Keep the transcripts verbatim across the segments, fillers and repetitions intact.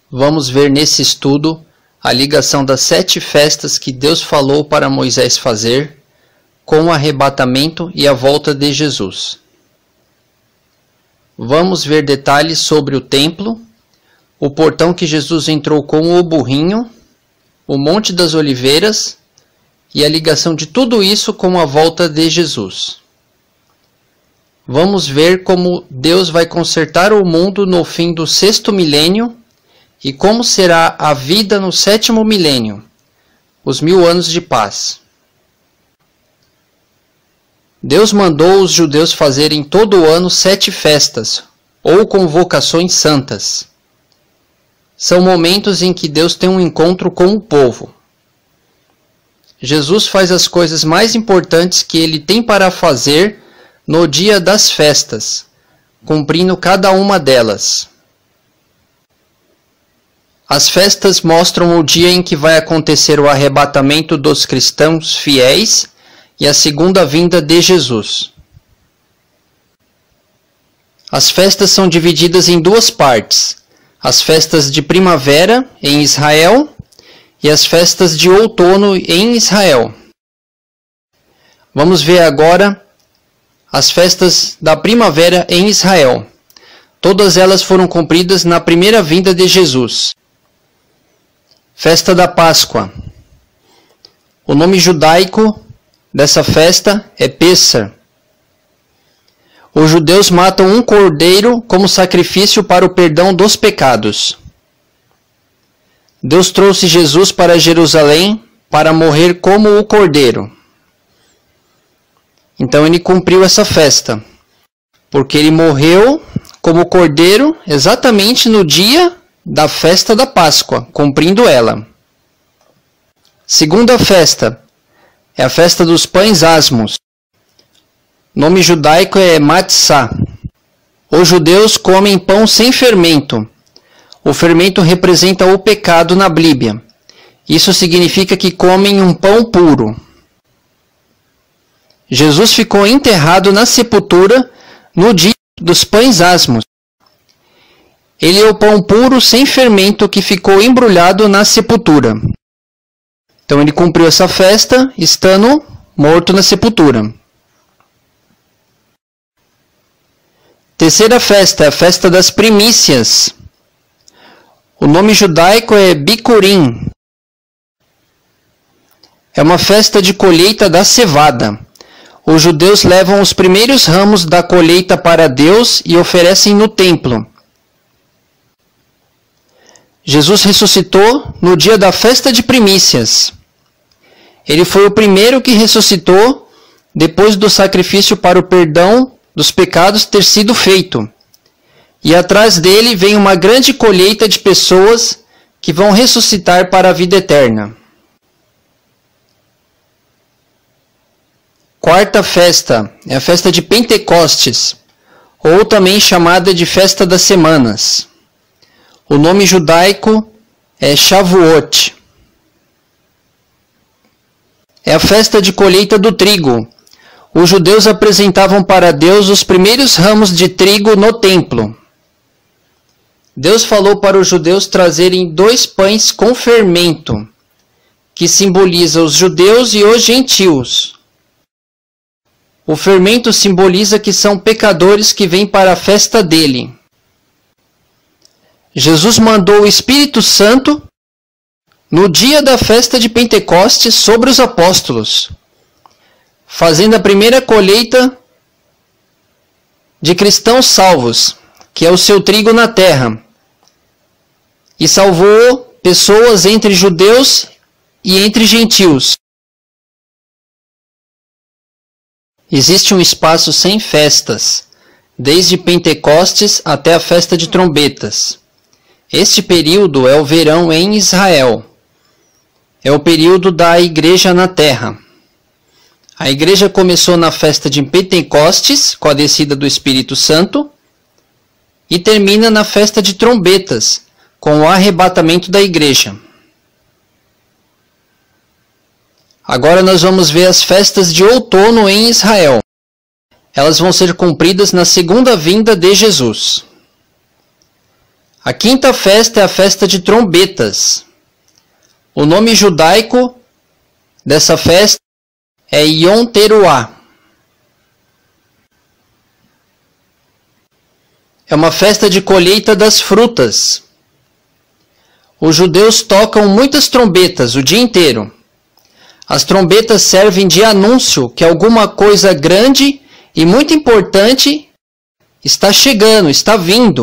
Vamos ver nesse estudo a ligação das sete festas que Deus falou para Moisés fazer com o arrebatamento e a volta de Jesus. Vamos ver detalhes sobre o templo, o portão que Jesus entrou com o burrinho, o Monte das Oliveiras e a ligação de tudo isso com a volta de Jesus. Vamos ver como Deus vai consertar o mundo no fim do sexto milênio e como será a vida no sétimo milênio, os mil anos de paz. Deus mandou os judeus fazerem todo o ano sete festas, ou convocações santas. São momentos em que Deus tem um encontro com o povo. Jesus faz as coisas mais importantes que ele tem para fazer no dia das festas, cumprindo cada uma delas. As festas mostram o dia em que vai acontecer o arrebatamento dos cristãos fiéis e a segunda vinda de Jesus. As festas são divididas em duas partes: as festas de primavera em Israel e as festas de outono em Israel. Vamos ver agora as festas da primavera em Israel. Todas elas foram cumpridas na primeira vinda de Jesus. Festa da Páscoa. O nome judaico dessa festa é Pêssar. Os judeus matam um cordeiro como sacrifício para o perdão dos pecados. Deus trouxe Jesus para Jerusalém para morrer como o cordeiro. Então ele cumpriu essa festa, porque ele morreu como cordeiro exatamente no dia da festa da Páscoa, cumprindo ela. Segunda festa é a festa dos pães asmos. O nome judaico é Matzah. Os judeus comem pão sem fermento. O fermento representa o pecado na Bíblia. Isso significa que comem um pão puro. Jesus ficou enterrado na sepultura no dia dos pães asmos. Ele é o pão puro sem fermento que ficou embrulhado na sepultura. Então ele cumpriu essa festa estando morto na sepultura. Terceira festa é a festa das primícias. O nome judaico é Bikurim. É uma festa de colheita da cevada. Os judeus levam os primeiros ramos da colheita para Deus e oferecem no templo. Jesus ressuscitou no dia da festa de primícias. Ele foi o primeiro que ressuscitou depois do sacrifício para o perdão dos pecados ter sido feito. E atrás dele vem uma grande colheita de pessoas que vão ressuscitar para a vida eterna. Quarta festa é a festa de Pentecostes, ou também chamada de Festa das Semanas. O nome judaico é Shavuot. É a festa de colheita do trigo. Os judeus apresentavam para Deus os primeiros ramos de trigo no templo. Deus falou para os judeus trazerem dois pães com fermento, que simboliza os judeus e os gentios. O fermento simboliza que são pecadores que vêm para a festa dele. Jesus mandou o Espírito Santo no dia da festa de Pentecostes sobre os apóstolos, fazendo a primeira colheita de cristãos salvos, que é o seu trigo na terra, e salvou pessoas entre judeus e entre gentios. Existe um espaço sem festas, desde Pentecostes até a festa de trombetas. Este período é o verão em Israel. É o período da igreja na terra. A igreja começou na festa de Pentecostes, com a descida do Espírito Santo, e termina na festa de trombetas, com o arrebatamento da igreja. Agora nós vamos ver as festas de outono em Israel. Elas vão ser cumpridas na segunda vinda de Jesus. A quinta festa é a festa de trombetas. O nome judaico dessa festa é Yom Teruah. É uma festa de colheita das frutas. Os judeus tocam muitas trombetas o dia inteiro. As trombetas servem de anúncio que alguma coisa grande e muito importante está chegando, está vindo.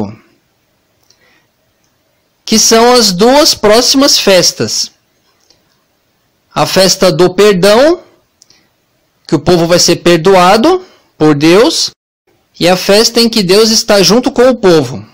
Que são as duas próximas festas. A festa do perdão, que o povo vai ser perdoado por Deus, e a festa em que Deus está junto com o povo.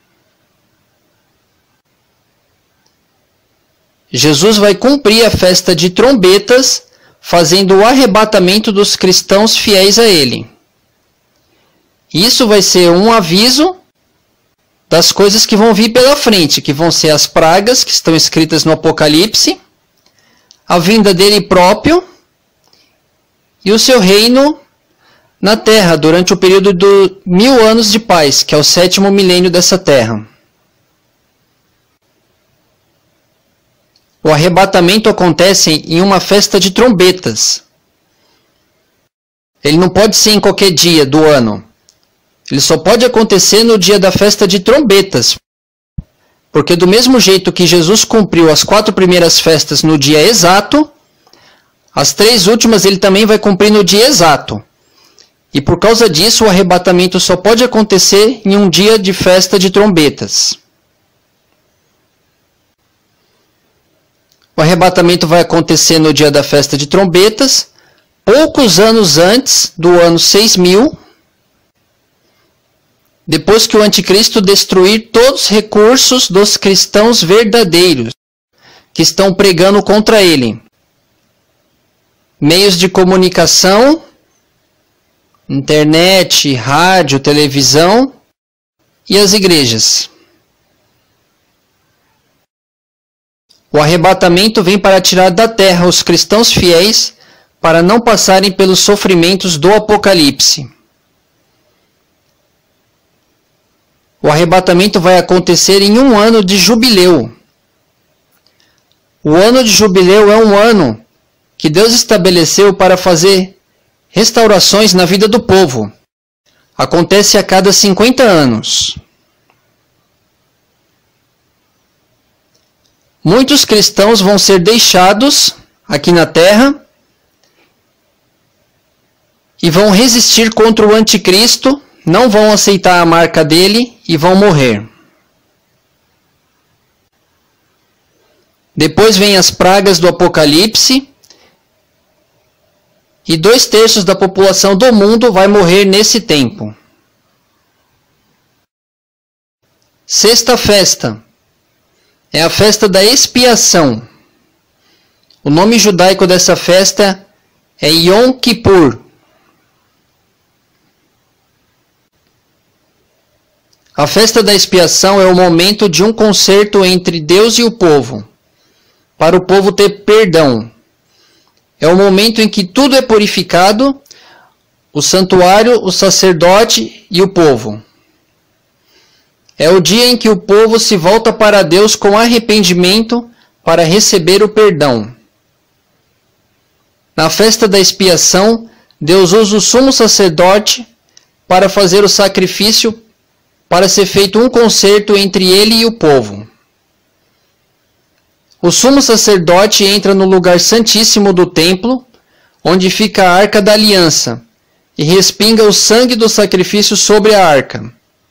Jesus vai cumprir a festa de trombetas, fazendo o arrebatamento dos cristãos fiéis a Ele. Isso vai ser um aviso das coisas que vão vir pela frente, que vão ser as pragas que estão escritas no Apocalipse, a vinda dele próprio e o seu reino na terra durante o período de mil anos de paz, que é o sétimo milênio dessa terra. O arrebatamento acontece em uma festa de trombetas. Ele não pode ser em qualquer dia do ano. Ele só pode acontecer no dia da festa de trombetas. Porque do mesmo jeito que Jesus cumpriu as quatro primeiras festas no dia exato, as três últimas ele também vai cumprir no dia exato. E por causa disso o arrebatamento só pode acontecer em um dia de festa de trombetas. O arrebatamento vai acontecer no dia da festa de trombetas, poucos anos antes do ano seis mil, depois que o anticristo destruir todos os recursos dos cristãos verdadeiros que estão pregando contra ele. Meios de comunicação, internet, rádio, televisão e as igrejas. O arrebatamento vem para tirar da terra os cristãos fiéis para não passarem pelos sofrimentos do Apocalipse. O arrebatamento vai acontecer em um ano de jubileu. O ano de jubileu é um ano que Deus estabeleceu para fazer restaurações na vida do povo. Acontece a cada cinquenta anos. Muitos cristãos vão ser deixados aqui na terra e vão resistir contra o anticristo, não vão aceitar a marca dele e vão morrer. Depois vem as pragas do Apocalipse e dois terços da população do mundo vai morrer nesse tempo. Sexta festa é a festa da expiação. O nome judaico dessa festa é Yom Kippur. A festa da expiação é o momento de um concerto entre Deus e o povo, para o povo ter perdão. É o momento em que tudo é purificado, o santuário, o sacerdote e o povo. É o dia em que o povo se volta para Deus com arrependimento para receber o perdão. Na festa da expiação, Deus usa o sumo sacerdote para fazer o sacrifício, para ser feito um concerto entre ele e o povo. O sumo sacerdote entra no lugar santíssimo do templo, onde fica a arca da aliança, e respinga o sangue do sacrifício sobre a arca.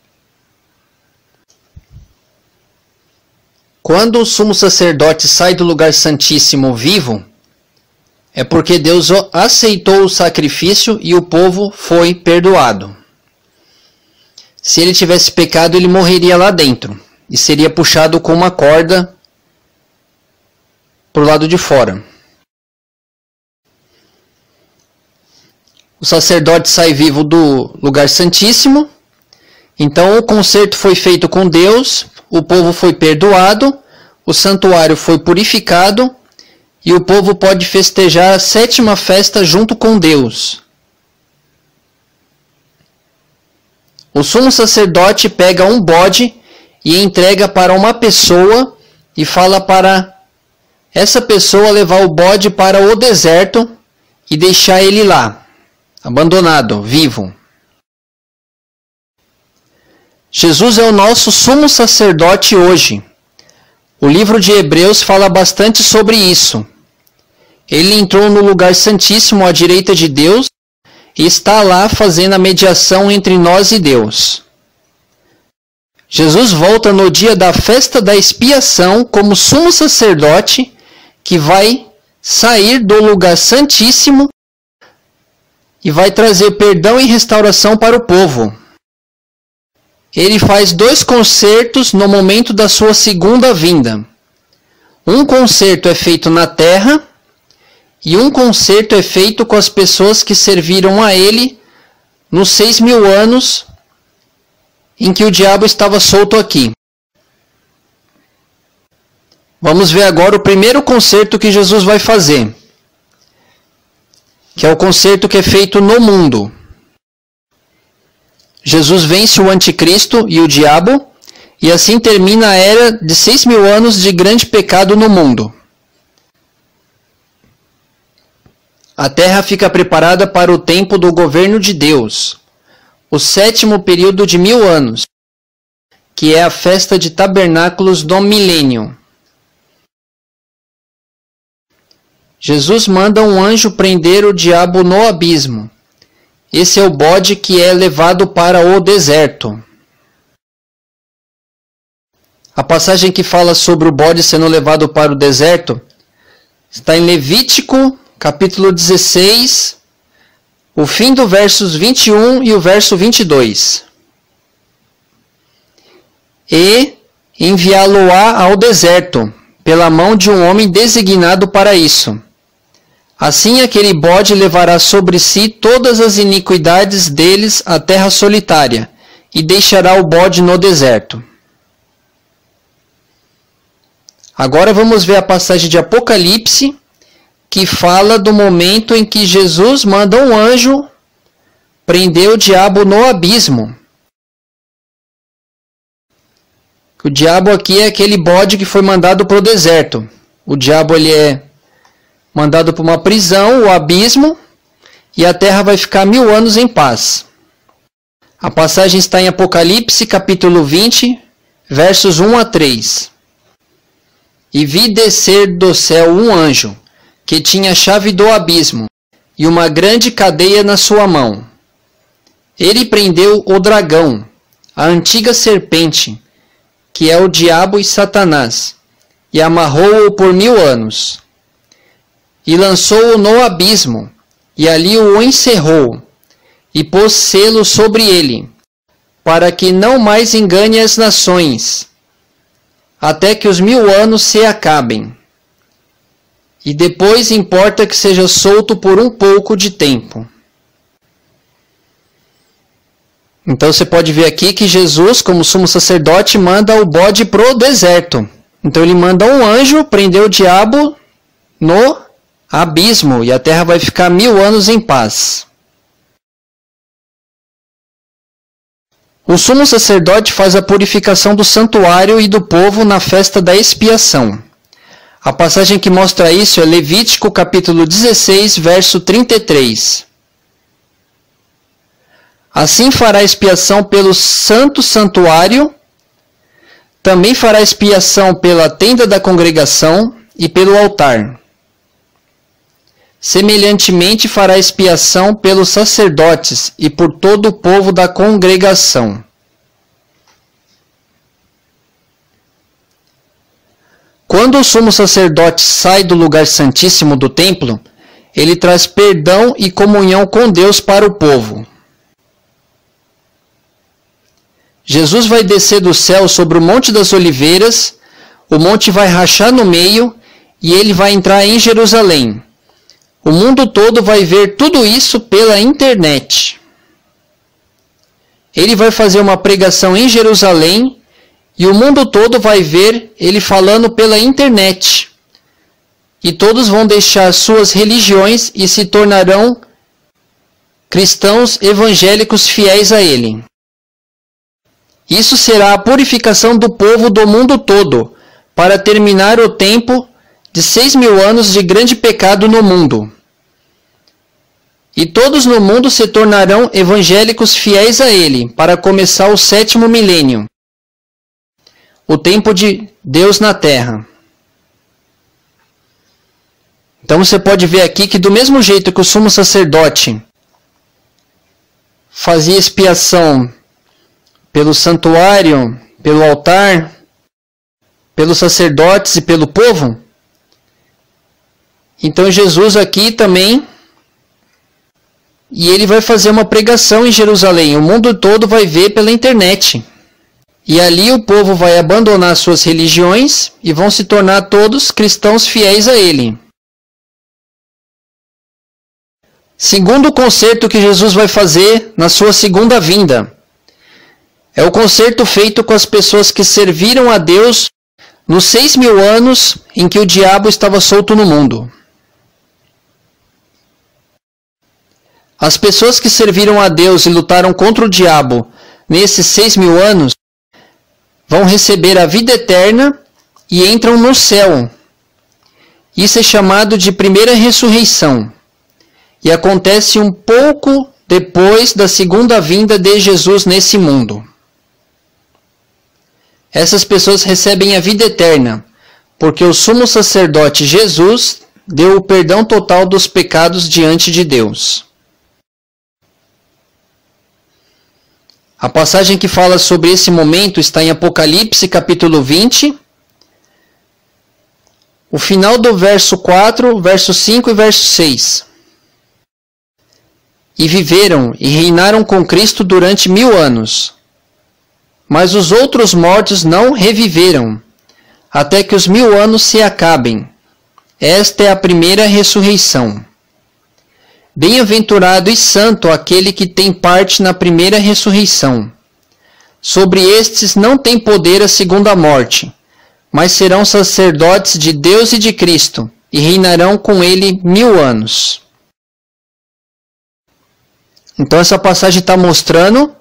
Quando o sumo sacerdote sai do lugar santíssimo vivo, é porque Deus aceitou o sacrifício e o povo foi perdoado. Se ele tivesse pecado, ele morreria lá dentro e seria puxado com uma corda para o lado de fora. O sacerdote sai vivo do lugar santíssimo, então o concerto foi feito com Deus, o povo foi perdoado, o santuário foi purificado e o povo pode festejar a sétima festa junto com Deus. O sumo sacerdote pega um bode e entrega para uma pessoa e fala para essa pessoa levar o bode para o deserto e deixar ele lá, abandonado, vivo. Jesus é o nosso sumo sacerdote hoje. O livro de Hebreus fala bastante sobre isso. Ele entrou no lugar santíssimo à direita de Deus e está lá fazendo a mediação entre nós e Deus. Jesus volta no dia da festa da expiação como sumo sacerdote que vai sair do lugar santíssimo e vai trazer perdão e restauração para o povo. Ele faz dois concertos no momento da sua segunda vinda. Um concerto é feito na terra e um concerto é feito com as pessoas que serviram a ele nos seis mil anos em que o diabo estava solto aqui. Vamos ver agora o primeiro concerto que Jesus vai fazer, que é o concerto que é feito no mundo. Jesus vence o anticristo e o diabo, e assim termina a era de seis mil anos de grande pecado no mundo. A terra fica preparada para o tempo do governo de Deus, o sétimo período de mil anos, que é a festa de tabernáculos do milênio. Jesus manda um anjo prender o diabo no abismo. Esse é o bode que é levado para o deserto. A passagem que fala sobre o bode sendo levado para o deserto está em Levítico, capítulo dezesseis, o fim do versos vinte e um e o verso vinte e dois. E enviá-lo-á ao deserto, pela mão de um homem designado para isso. Assim aquele bode levará sobre si todas as iniquidades deles à terra solitária, e deixará o bode no deserto. Agora vamos ver a passagem de Apocalipse, que fala do momento em que Jesus manda um anjo prender o diabo no abismo. O diabo aqui é aquele bode que foi mandado para o deserto. O diabo ele é mandado para uma prisão, o abismo, e a terra vai ficar mil anos em paz. A passagem está em Apocalipse, capítulo vinte, versos um a três. E vi descer do céu um anjo, que tinha a chave do abismo, e uma grande cadeia na sua mão. Ele prendeu o dragão, a antiga serpente, que é o diabo e Satanás, e amarrou-o por mil anos. E lançou-o no abismo, e ali o encerrou, e pôs selo sobre ele, para que não mais engane as nações, até que os mil anos se acabem. E depois importa que seja solto por um pouco de tempo. Então você pode ver aqui que Jesus, como sumo sacerdote, manda o bode pro deserto. Então ele manda um anjo prender o diabo no abismo, e a terra vai ficar mil anos em paz. O sumo sacerdote faz a purificação do santuário e do povo na festa da expiação. A passagem que mostra isso é Levítico capítulo dezesseis, verso trinta e três. Assim fará expiação pelo santo santuário, também fará expiação pela tenda da congregação e pelo altar. Semelhantemente fará expiação pelos sacerdotes e por todo o povo da congregação. Quando o sumo sacerdote sai do lugar santíssimo do templo, ele traz perdão e comunhão com Deus para o povo. Jesus vai descer do céu sobre o Monte das Oliveiras, o monte vai rachar no meio e ele vai entrar em Jerusalém. O mundo todo vai ver tudo isso pela internet. Ele vai fazer uma pregação em Jerusalém e o mundo todo vai ver ele falando pela internet. E todos vão deixar suas religiões e se tornarão cristãos evangélicos fiéis a ele. Isso será a purificação do povo do mundo todo, para terminar o tempo de seis mil anos de grande pecado no mundo. E todos no mundo se tornarão evangélicos fiéis a ele, para começar o sétimo milênio, o tempo de Deus na terra. Então você pode ver aqui que do mesmo jeito que o sumo sacerdote fazia expiação pelo santuário, pelo altar, pelos sacerdotes e pelo povo, então Jesus aqui também, e ele vai fazer uma pregação em Jerusalém. O mundo todo vai ver pela internet. E ali o povo vai abandonar suas religiões e vão se tornar todos cristãos fiéis a ele. Segundo concerto que Jesus vai fazer na sua segunda vinda, é o concerto feito com as pessoas que serviram a Deus nos seis mil anos em que o diabo estava solto no mundo. As pessoas que serviram a Deus e lutaram contra o diabo nesses seis mil anos vão receber a vida eterna e entram no céu. Isso é chamado de primeira ressurreição. E acontece um pouco depois da segunda vinda de Jesus nesse mundo. Essas pessoas recebem a vida eterna, porque o sumo sacerdote Jesus deu o perdão total dos pecados diante de Deus. A passagem que fala sobre esse momento está em Apocalipse, capítulo vinte. O final do verso quatro, verso cinco e verso seis. E viveram e reinaram com Cristo durante mil anos. Mas os outros mortos não reviveram, até que os mil anos se acabem. Esta é a primeira ressurreição. Bem-aventurado e santo aquele que tem parte na primeira ressurreição. Sobre estes não tem poder a segunda morte, mas serão sacerdotes de Deus e de Cristo, e reinarão com ele mil anos. Então essa passagem está mostrando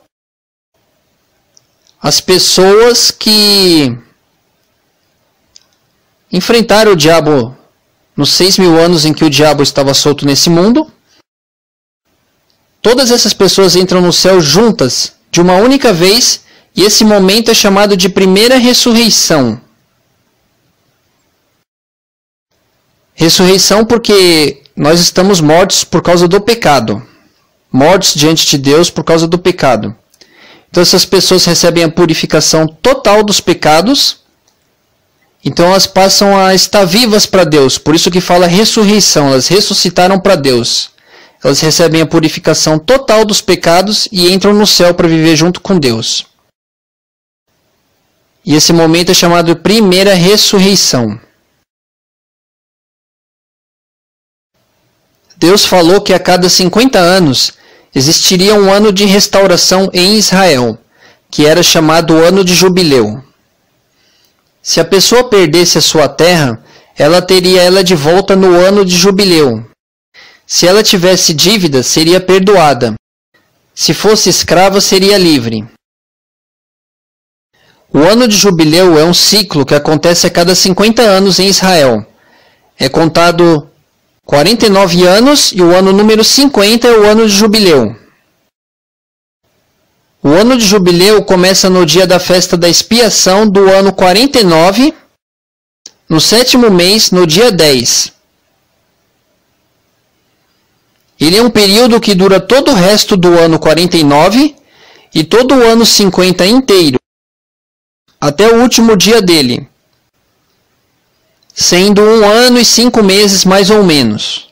as pessoas que enfrentaram o diabo nos seis mil anos em que o diabo estava solto nesse mundo. Todas essas pessoas entram no céu juntas, de uma única vez, e esse momento é chamado de primeira ressurreição. Ressurreição porque nós estamos mortos por causa do pecado. Mortos diante de Deus por causa do pecado. Então essas pessoas recebem a purificação total dos pecados. Então elas passam a estar vivas para Deus. Por isso que fala ressurreição. Elas ressuscitaram para Deus. Elas recebem a purificação total dos pecados e entram no céu para viver junto com Deus. E esse momento é chamado de primeira ressurreição. Deus falou que a cada cinquenta anos existiria um ano de restauração em Israel, que era chamado o ano de jubileu. Se a pessoa perdesse a sua terra, ela teria ela de volta no ano de jubileu. Se ela tivesse dívida, seria perdoada. Se fosse escrava, seria livre. O ano de jubileu é um ciclo que acontece a cada cinquenta anos em Israel. É contado quarenta e nove anos e o ano número cinquenta é o ano de jubileu. O ano de jubileu começa no dia da festa da expiação do ano quarenta e nove, no sétimo mês, no dia dez. Ele é um período que dura todo o resto do ano quarenta e nove e todo o ano cinquenta inteiro, até o último dia dele, sendo um ano e cinco meses mais ou menos.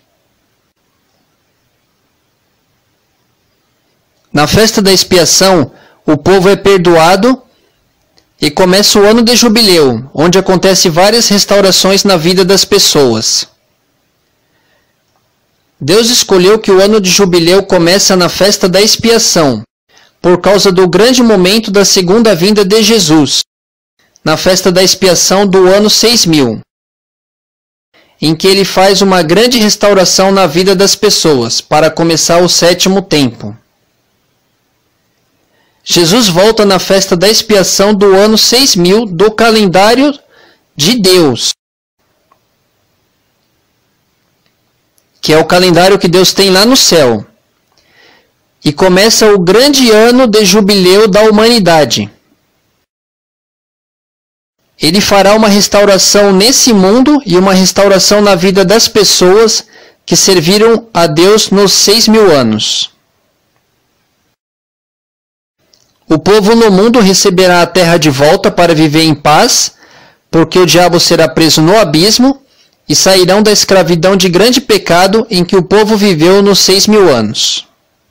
Na festa da expiação, o povo é perdoado e começa o ano de jubileu, onde acontece várias restaurações na vida das pessoas. Deus escolheu que o ano de jubileu começa na festa da expiação, por causa do grande momento da segunda vinda de Jesus, na festa da expiação do ano seis mil, em que ele faz uma grande restauração na vida das pessoas, para começar o sétimo tempo. Jesus volta na festa da expiação do ano seis mil do calendário de Deus, que é o calendário que Deus tem lá no céu. E começa o grande ano de jubileu da humanidade. Ele fará uma restauração nesse mundo e uma restauração na vida das pessoas que serviram a Deus nos seis mil anos. O povo no mundo receberá a terra de volta para viver em paz, porque o diabo será preso no abismo, e sairão da escravidão de grande pecado em que o povo viveu nos seis mil anos.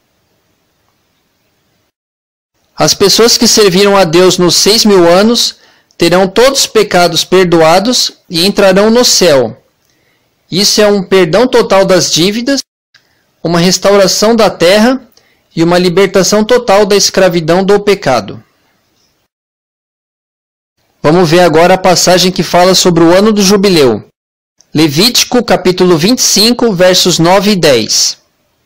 As pessoas que serviram a Deus nos seis mil anos terão todos os pecados perdoados e entrarão no céu. Isso é um perdão total das dívidas, uma restauração da terra e uma libertação total da escravidão do pecado. Vamos ver agora a passagem que fala sobre o ano do jubileu. Levítico, capítulo vinte e cinco, versos nove e dez.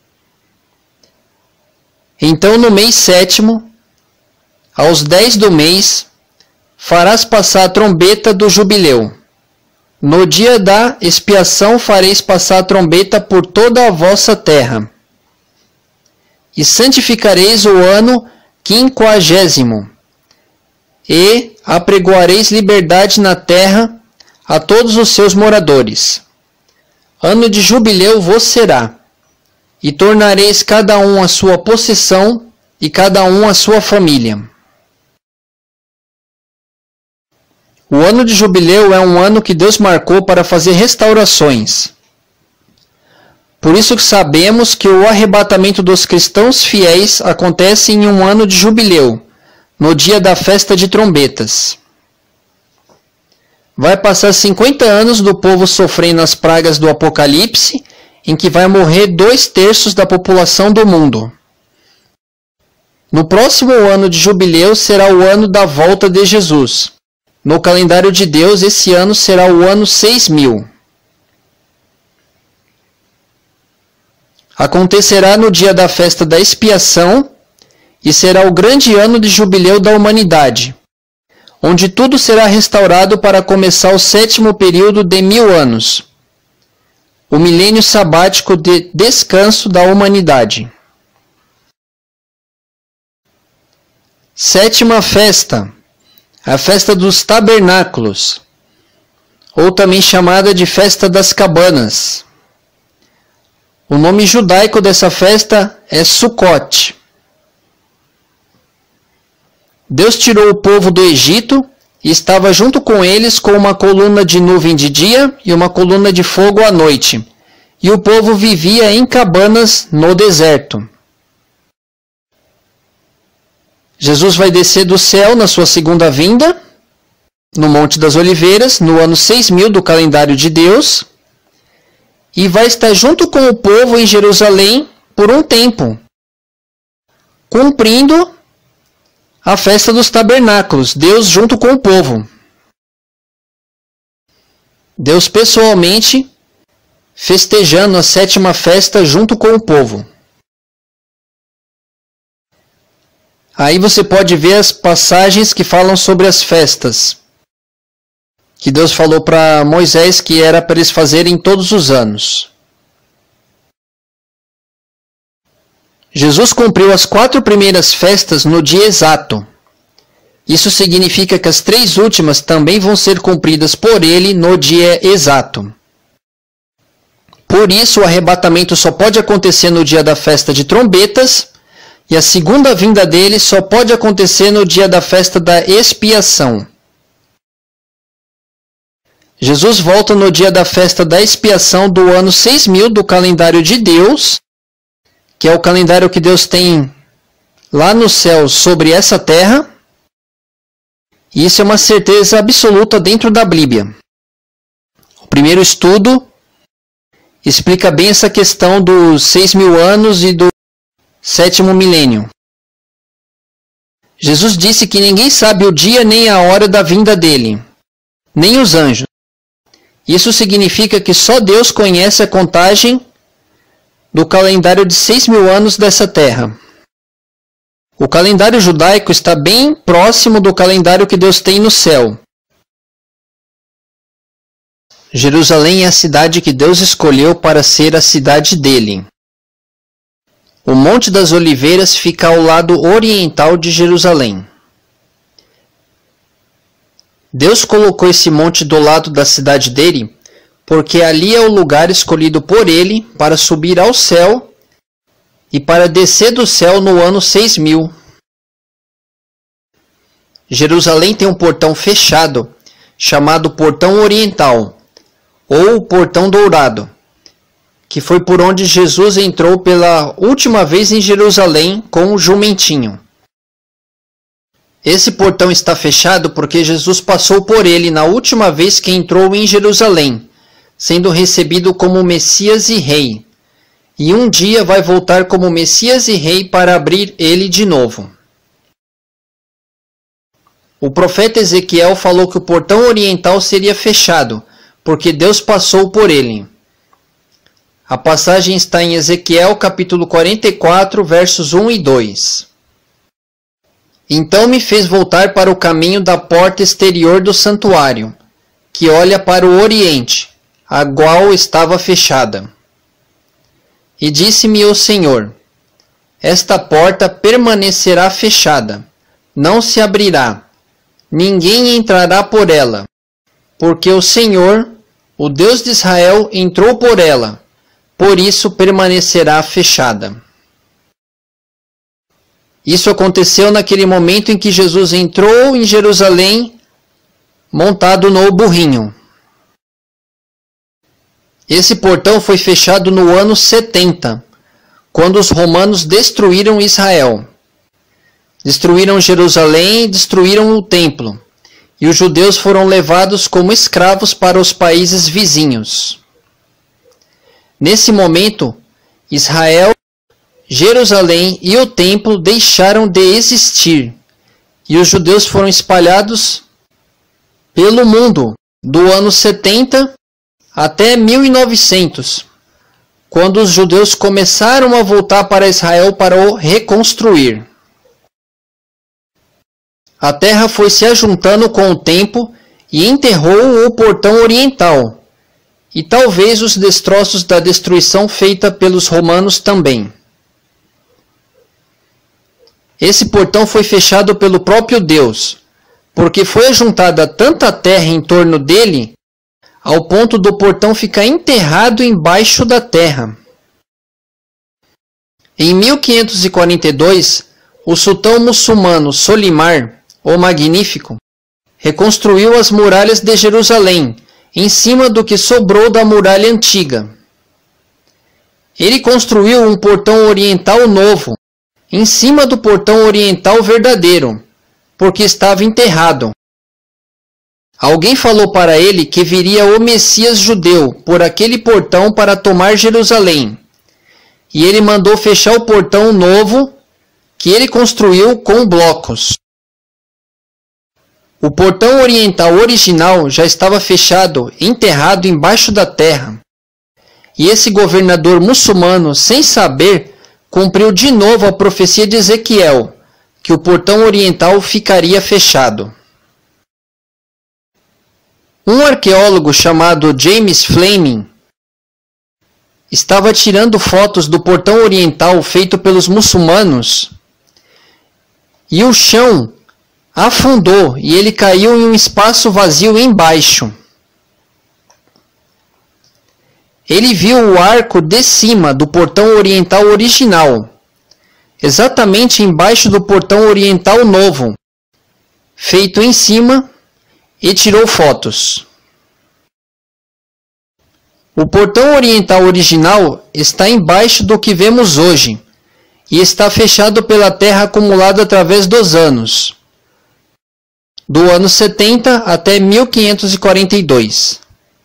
Então, no mês sétimo, aos dez do mês, farás passar a trombeta do jubileu. No dia da expiação fareis passar a trombeta por toda a vossa terra. E santificareis o ano quinquagésimo, e apregoareis liberdade na terra a todos os seus moradores. Ano de jubileu vos será, e tornareis cada um a sua possessão e cada um a sua família. O ano de jubileu é um ano que Deus marcou para fazer restaurações. Por isso que sabemos que o arrebatamento dos cristãos fiéis acontece em um ano de jubileu, no dia da festa de trombetas. Vai passar cinquenta anos do povo sofrendo as pragas do Apocalipse, em que vai morrer dois terços da população do mundo. No próximo ano de jubileu será o ano da volta de Jesus. No calendário de Deus, esse ano será o ano seis mil. Acontecerá no dia da festa da expiação e será o grande ano de jubileu da humanidade, onde tudo será restaurado para começar o sétimo período de mil anos, o milênio sabático de descanso da humanidade. Sétima festa, a festa dos tabernáculos, ou também chamada de festa das cabanas. O nome judaico dessa festa é Sukkot. Deus tirou o povo do Egito e estava junto com eles com uma coluna de nuvem de dia e uma coluna de fogo à noite. E o povo vivia em cabanas no deserto. Jesus vai descer do céu na sua segunda vinda, no Monte das Oliveiras, no ano seis mil do calendário de Deus, e vai estar junto com o povo em Jerusalém por um tempo, cumprindo a festa dos tabernáculos, Deus junto com o povo. Deus pessoalmente festejando a sétima festa junto com o povo. Aí você pode ver as passagens que falam sobre as festas, que Deus falou para Moisés que era para eles fazerem todos os anos. Jesus cumpriu as quatro primeiras festas no dia exato. Isso significa que as três últimas também vão ser cumpridas por ele no dia exato. Por isso, o arrebatamento só pode acontecer no dia da festa de trombetas, e a segunda vinda dele só pode acontecer no dia da festa da expiação. Jesus volta no dia da festa da expiação do ano seis mil do calendário de Deus, que é o calendário que Deus tem lá no céu sobre essa terra. E isso é uma certeza absoluta dentro da Bíblia. O primeiro estudo explica bem essa questão dos seis mil anos e do sétimo milênio. Jesus disse que ninguém sabe o dia nem a hora da vinda dele, nem os anjos. Isso significa que só Deus conhece a contagem do calendário de seis mil anos dessa terra. O calendário judaico está bem próximo do calendário que Deus tem no céu. Jerusalém é a cidade que Deus escolheu para ser a cidade dele. O Monte das Oliveiras fica ao lado oriental de Jerusalém. Deus colocou esse monte do lado da cidade dele, porque ali é o lugar escolhido por ele para subir ao céu e para descer do céu no ano seis mil. Jerusalém tem um portão fechado, chamado Portão Oriental, ou Portão Dourado, que foi por onde Jesus entrou pela última vez em Jerusalém com o jumentinho. Esse portão está fechado porque Jesus passou por ele na última vez que entrou em Jerusalém, sendo recebido como Messias e Rei, e um dia vai voltar como Messias e Rei para abrir ele de novo. O profeta Ezequiel falou que o portão oriental seria fechado, porque Deus passou por ele. A passagem está em Ezequiel capítulo quarenta e quatro, versos um e dois. Então me fez voltar para o caminho da porta exterior do santuário, que olha para o oriente, a qual estava fechada. E disse-me o Senhor: esta porta permanecerá fechada, não se abrirá, ninguém entrará por ela, porque o Senhor, o Deus de Israel, entrou por ela, por isso permanecerá fechada. Isso aconteceu naquele momento em que Jesus entrou em Jerusalém montado no burrinho. Esse portão foi fechado no ano setenta, quando os romanos destruíram Israel. Destruíram Jerusalém e destruíram o templo, e os judeus foram levados como escravos para os países vizinhos. Nesse momento, Israel, Jerusalém e o templo deixaram de existir, e os judeus foram espalhados pelo mundo do ano setenta até mil e novecentos, quando os judeus começaram a voltar para Israel para o reconstruir. A terra foi se ajuntando com o tempo e enterrou o portão oriental, e talvez os destroços da destruição feita pelos romanos também. Esse portão foi fechado pelo próprio Deus, porque foi ajuntada tanta terra em torno dele, ao ponto do portão ficar enterrado embaixo da terra. Em mil quinhentos e quarenta e dois, o sultão muçulmano Solimar, o Magnífico, reconstruiu as muralhas de Jerusalém, em cima do que sobrou da muralha antiga. Ele construiu um portão oriental novo, em cima do portão oriental verdadeiro, porque estava enterrado. Alguém falou para ele que viria o Messias judeu por aquele portão para tomar Jerusalém, e ele mandou fechar o portão novo que ele construiu com blocos. O portão oriental original já estava fechado, enterrado embaixo da terra. E esse governador muçulmano, sem saber, cumpriu de novo a profecia de Ezequiel, que o portão oriental ficaria fechado. Um arqueólogo chamado James Fleming estava tirando fotos do portão oriental feito pelos muçulmanos, e o chão afundou e ele caiu em um espaço vazio embaixo. Ele viu o arco de cima do portão oriental original, exatamente embaixo do portão oriental novo, feito em cima, e tirou fotos. O portão oriental original está embaixo do que vemos hoje e está fechado pela terra acumulada através dos anos, do ano setenta até mil quinhentos e quarenta e dois.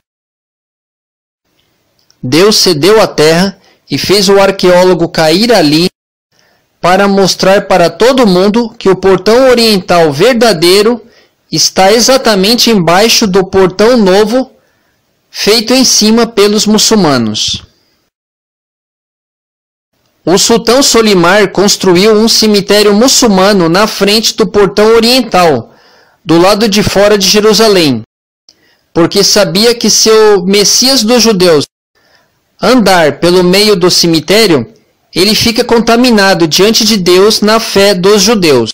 Deus cedeu a terra e fez o arqueólogo cair ali para mostrar para todo mundo que o portão oriental verdadeiro está exatamente embaixo do portão novo feito em cima pelos muçulmanos. o sultão Solimar construiu um cemitério muçulmano na frente do portão oriental, do lado de fora de Jerusalém, porque sabia que se o Messias dos judeus andar pelo meio do cemitério, ele fica contaminado diante de Deus na fé dos judeus.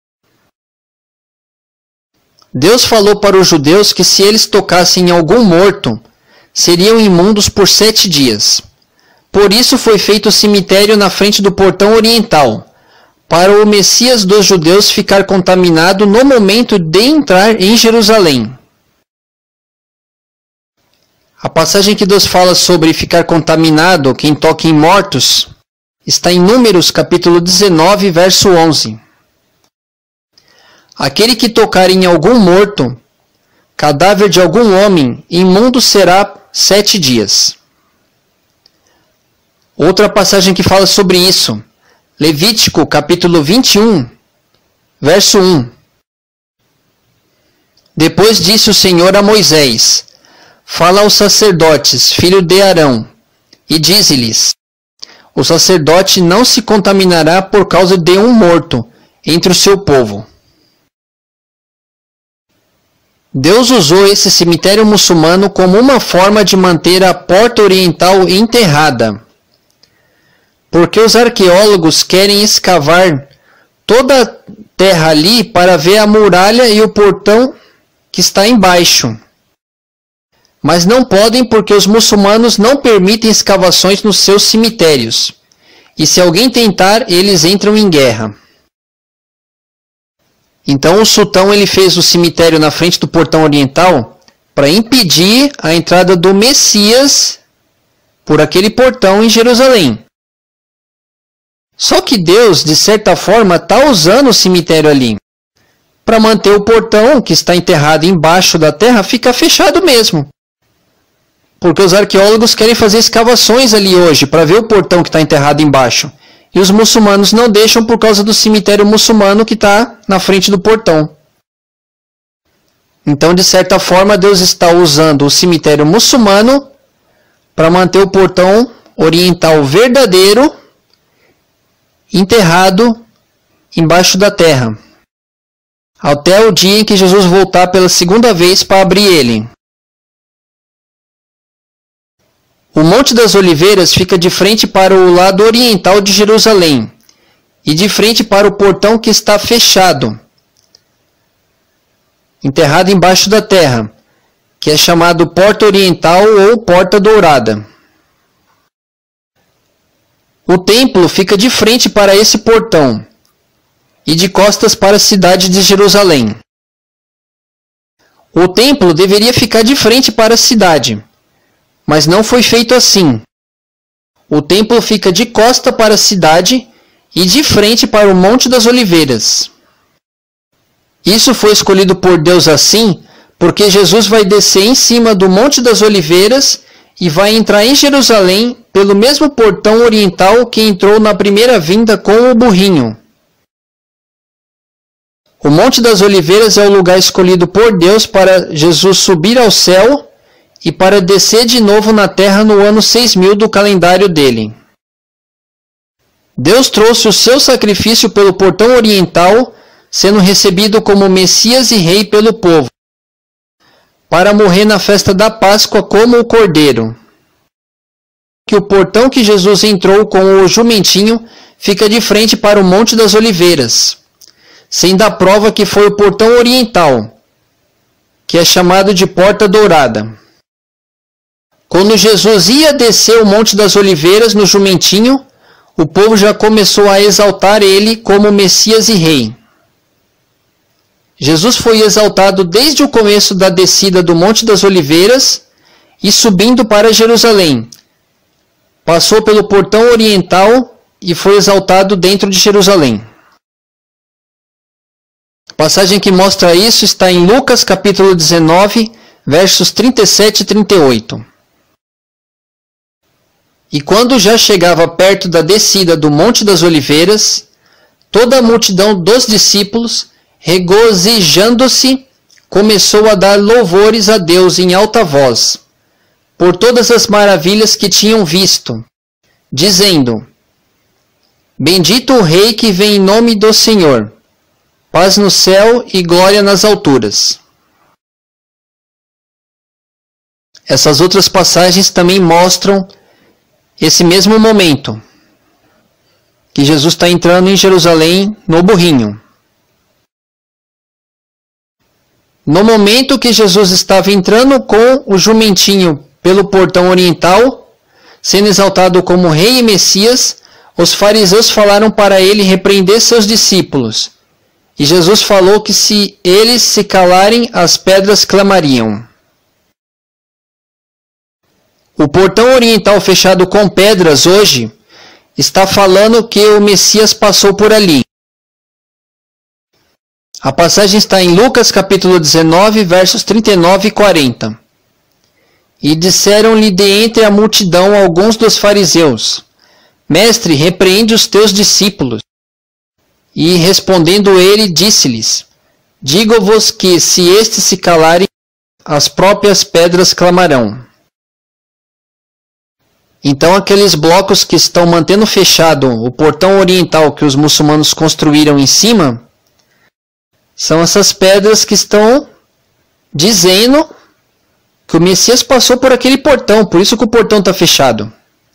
Deus falou para os judeus que se eles tocassem em algum morto, seriam imundos por sete dias. Por isso foi feito o cemitério na frente do portão oriental, para o Messias dos judeus ficar contaminado no momento de entrar em Jerusalém. A passagem que Deus fala sobre ficar contaminado, quem toca em mortos, está em Números capítulo dezenove, verso onze. Aquele que tocar em algum morto, cadáver de algum homem, imundo será sete dias. Outra passagem que fala sobre isso, Levítico capítulo vinte e um, verso um. Depois disse o Senhor a Moisés: fala aos sacerdotes, filho de Arão, e dize-lhes: o sacerdote não se contaminará por causa de um morto entre o seu povo. Deus usou esse cemitério muçulmano como uma forma de manter a porta oriental enterrada, porque os arqueólogos querem escavar toda a terra ali para ver a muralha e o portão que está embaixo. Mas não podem porque os muçulmanos não permitem escavações nos seus cemitérios. E se alguém tentar, eles entram em guerra. Então o sultão ele fez o cemitério na frente do portão oriental para impedir a entrada do Messias por aquele portão em Jerusalém. Só que Deus, de certa forma, está usando o cemitério ali para manter o portão que está enterrado embaixo da terra ficar fechado mesmo. Porque os arqueólogos querem fazer escavações ali hoje para ver o portão que está enterrado embaixo. E os muçulmanos não deixam por causa do cemitério muçulmano que está na frente do portão. Então, de certa forma, Deus está usando o cemitério muçulmano para manter o portão oriental verdadeiro enterrado embaixo da terra, até o dia em que Jesus voltar pela segunda vez para abrir ele. O Monte das Oliveiras fica de frente para o lado oriental de Jerusalém e de frente para o portão que está fechado, enterrado embaixo da terra, que é chamado Porta Oriental ou Porta Dourada. O templo fica de frente para esse portão e de costas para a cidade de Jerusalém. O templo deveria ficar de frente para a cidade, mas não foi feito assim. O templo fica de costa para a cidade e de frente para o Monte das Oliveiras. Isso foi escolhido por Deus assim, porque Jesus vai descer em cima do Monte das Oliveiras e vai entrar em Jerusalém pelo mesmo portão oriental que entrou na primeira vinda com o burrinho. O Monte das Oliveiras é o lugar escolhido por Deus para Jesus subir ao céu e para descer de novo na terra no ano seis mil do calendário dele. Deus trouxe o seu sacrifício pelo portão oriental, sendo recebido como Messias e Rei pelo povo, para morrer na festa da Páscoa como o Cordeiro. Que o portão que Jesus entrou com o jumentinho fica de frente para o Monte das Oliveiras, sendo a prova que foi o portão oriental, que é chamado de Porta Dourada. Quando Jesus ia descer o Monte das Oliveiras no jumentinho, o povo já começou a exaltar ele como Messias e Rei. Jesus foi exaltado desde o começo da descida do Monte das Oliveiras e subindo para Jerusalém. Passou pelo portão oriental e foi exaltado dentro de Jerusalém. A passagem que mostra isso está em Lucas capítulo dezenove, versos trinta e sete e trinta e oito. E quando já chegava perto da descida do Monte das Oliveiras, toda a multidão dos discípulos, regozijando-se, começou a dar louvores a Deus em alta voz, por todas as maravilhas que tinham visto, dizendo: Bendito o Rei que vem em nome do Senhor. Paz no céu e glória nas alturas. Essas outras passagens também mostram esse mesmo momento, que Jesus está entrando em Jerusalém no burrinho. No momento que Jesus estava entrando com o jumentinho pelo portão oriental, sendo exaltado como Rei e Messias, os fariseus falaram para ele repreender seus discípulos. E Jesus falou que se eles se calarem, as pedras clamariam. O portão oriental fechado com pedras hoje está falando que o Messias passou por ali. A passagem está em Lucas capítulo dezenove, versos trinta e nove e quarenta. E disseram-lhe de entre a multidão alguns dos fariseus: Mestre, repreende os teus discípulos. E respondendo ele, disse-lhes: Digo-vos que, se estes se calarem, as próprias pedras clamarão. Então aqueles blocos que estão mantendo fechado o portão oriental que os muçulmanos construíram em cima, são essas pedras que estão dizendo que o Messias passou por aquele portão, por isso que o portão está fechado.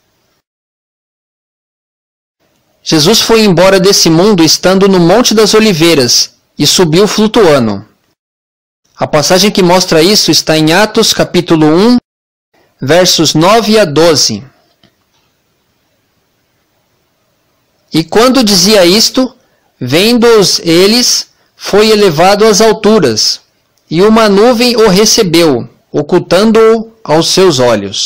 Jesus foi embora desse mundo estando no Monte das Oliveiras e subiu flutuando. A passagem que mostra isso está em Atos capítulo um, versos nove a doze. E quando dizia isto, vendo-os eles, foi elevado às alturas, e uma nuvem o recebeu, ocultando-o aos seus olhos.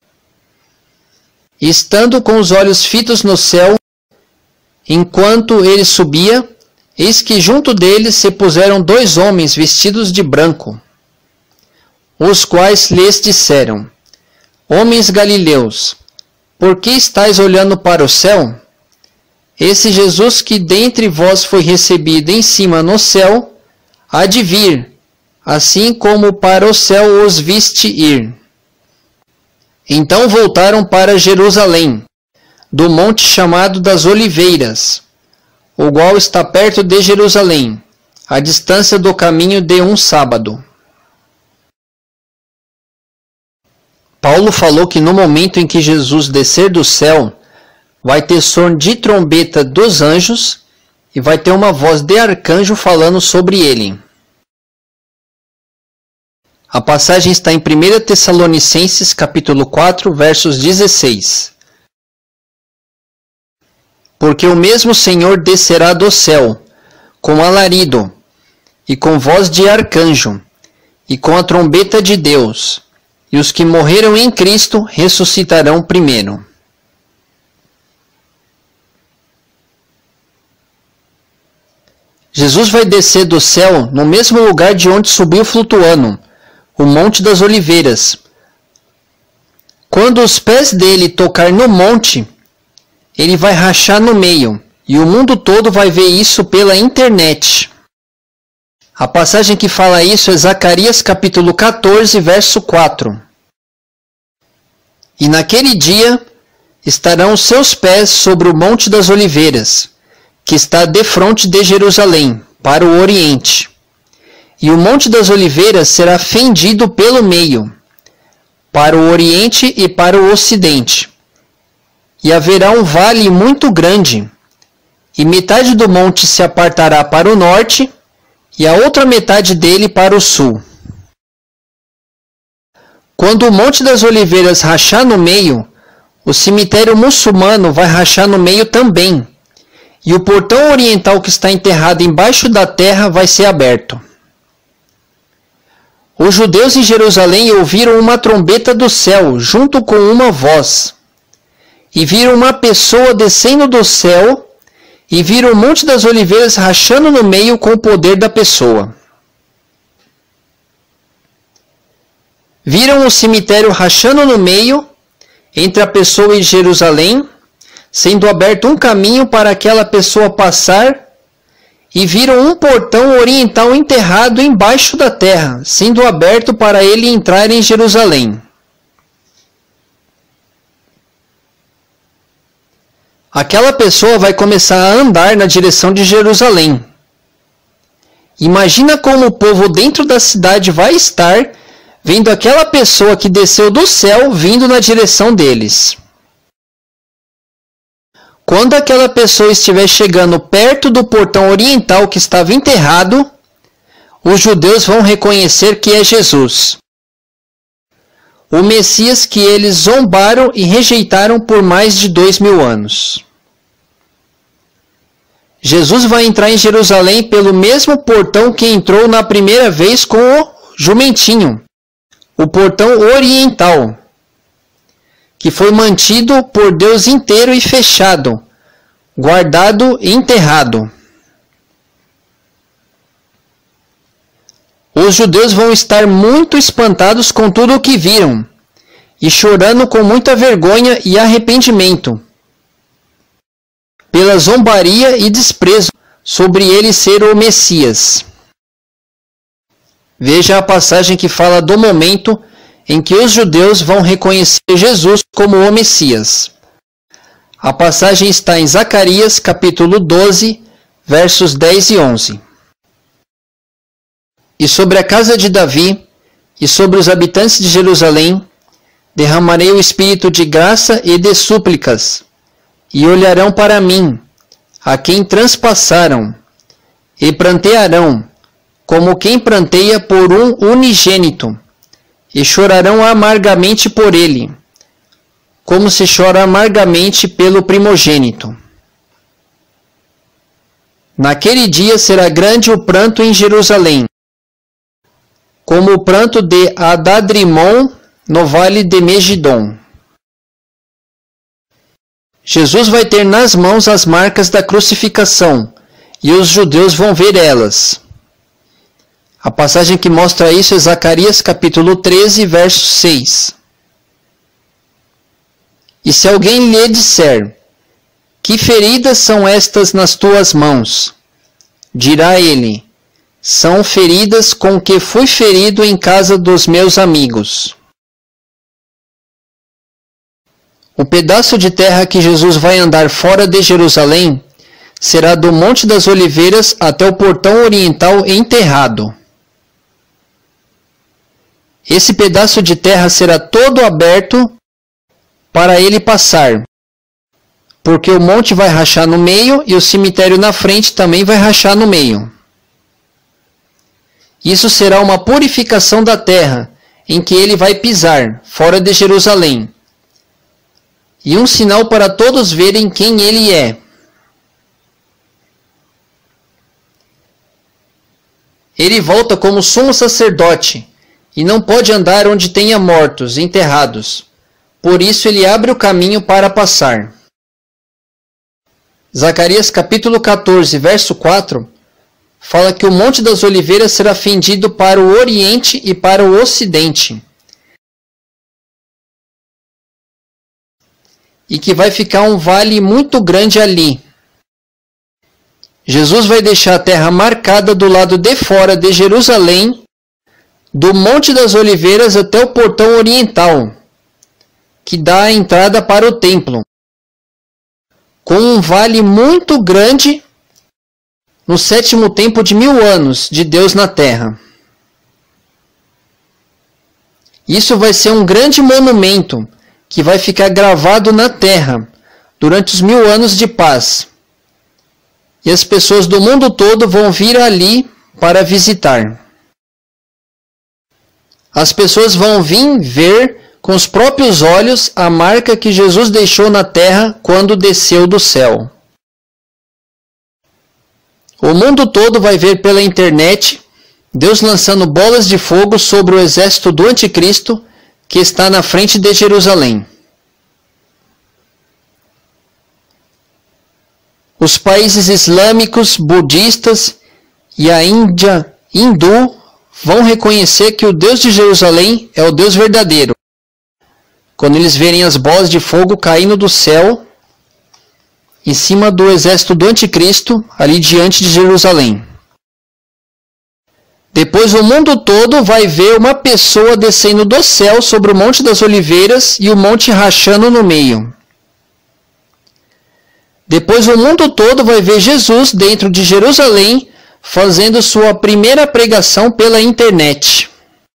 E estando com os olhos fitos no céu, enquanto ele subia, eis que junto dele se puseram dois homens vestidos de branco, os quais lhes disseram: Homens galileus, por que estáis olhando para o céu? Esse Jesus que dentre vós foi recebido em cima no céu, há de vir, assim como para o céu os viste ir. Então voltaram para Jerusalém, do monte chamado das Oliveiras, o qual está perto de Jerusalém, à distância do caminho de um sábado. Paulo falou que no momento em que Jesus descer do céu, vai ter som de trombeta dos anjos e vai ter uma voz de arcanjo falando sobre ele. A passagem está em primeira Tessalonicenses capítulo quatro, versos dezesseis. Porque o mesmo Senhor descerá do céu, com alarido, e com voz de arcanjo, e com a trombeta de Deus, e os que morreram em Cristo ressuscitarão primeiro. Jesus vai descer do céu no mesmo lugar de onde subiu flutuando, o Monte das Oliveiras. Quando os pés dele tocar no monte, ele vai rachar no meio, e o mundo todo vai ver isso pela internet. A passagem que fala isso é Zacarias capítulo quatorze, verso quatro. E naquele dia estarão os seus pés sobre o Monte das Oliveiras, que está defronte de Jerusalém, para o oriente. E o Monte das Oliveiras será fendido pelo meio, para o oriente e para o ocidente. E haverá um vale muito grande, e metade do monte se apartará para o norte, e a outra metade dele para o sul. Quando o Monte das Oliveiras rachar no meio, o cemitério muçulmano vai rachar no meio também, e o portão oriental que está enterrado embaixo da terra vai ser aberto. Os judeus em Jerusalém ouviram uma trombeta do céu, junto com uma voz. E viram uma pessoa descendo do céu, e viram o Monte das Oliveiras rachando no meio com o poder da pessoa. Viram o cemitério rachando no meio, entre a pessoa e Jerusalém, sendo aberto um caminho para aquela pessoa passar, e viram um portão oriental enterrado embaixo da terra, sendo aberto para ele entrar em Jerusalém. aquela pessoa vai começar a andar na direção de Jerusalém. Imagina como o povo dentro da cidade vai estar vendo aquela pessoa que desceu do céu vindo na direção deles. Quando aquela pessoa estiver chegando perto do portão oriental que estava enterrado, os judeus vão reconhecer que é Jesus, o Messias que eles zombaram e rejeitaram por mais de dois mil anos. Jesus vai entrar em Jerusalém pelo mesmo portão que entrou na primeira vez com o jumentinho, o portão oriental, que foi mantido por Deus inteiro e fechado, guardado e enterrado. Os judeus vão estar muito espantados com tudo o que viram, e chorando com muita vergonha e arrependimento, pela zombaria e desprezo sobre ele ser o Messias. Veja a passagem que fala do momento em que os judeus vão reconhecer Jesus como o Messias. A passagem está em Zacarias, capítulo doze, versos dez e onze. E sobre a casa de Davi, e sobre os habitantes de Jerusalém, derramarei o espírito de graça e de súplicas, e olharão para mim, a quem transpassaram, e prantearão, como quem pranteia por um unigênito, e chorarão amargamente por ele, como se chora amargamente pelo primogênito. Naquele dia será grande o pranto em Jerusalém, como o pranto de Adadrimon no vale de Megidom. Jesus vai ter nas mãos as marcas da crucificação, e os judeus vão ver elas. A passagem que mostra isso é Zacarias capítulo treze, verso seis. E se alguém lhe disser, que feridas são estas nas tuas mãos? Dirá ele, são feridas com que fui ferido em casa dos meus amigos. O pedaço de terra que Jesus vai andar fora de Jerusalém será do Monte das Oliveiras até o portão oriental enterrado. Esse pedaço de terra será todo aberto para ele passar, porque o monte vai rachar no meio e o cemitério na frente também vai rachar no meio. Isso será uma purificação da terra em que ele vai pisar, fora de Jerusalém, e um sinal para todos verem quem ele é. Ele volta como sumo sacerdote, e não pode andar onde tenha mortos, enterrados. Por isso ele abre o caminho para passar. Zacarias capítulo quatorze, verso quatro, fala que o Monte das Oliveiras será fendido para o Oriente e para o Ocidente, e que vai ficar um vale muito grande ali. Jesus vai deixar a terra marcada do lado de fora de Jerusalém, do Monte das Oliveiras até o portão oriental, que dá a entrada para o templo, com um vale muito grande no sétimo tempo de mil anos de Deus na terra. Isso vai ser um grande monumento que vai ficar gravado na terra durante os mil anos de paz. E as pessoas do mundo todo vão vir ali para visitar. As pessoas vão vir ver com os próprios olhos a marca que Jesus deixou na terra quando desceu do céu. O mundo todo vai ver pela internet Deus lançando bolas de fogo sobre o exército do anticristo que está na frente de Jerusalém. Os países islâmicos, budistas e a Índia hindu vão reconhecer que o Deus de Jerusalém é o Deus verdadeiro, quando eles verem as bolas de fogo caindo do céu em cima do exército do anticristo, ali diante de Jerusalém. Depois o mundo todo vai ver uma pessoa descendo do céu sobre o Monte das Oliveiras e o monte rachando no meio. Depois o mundo todo vai ver Jesus dentro de Jerusalém fazendo sua primeira pregação pela internet.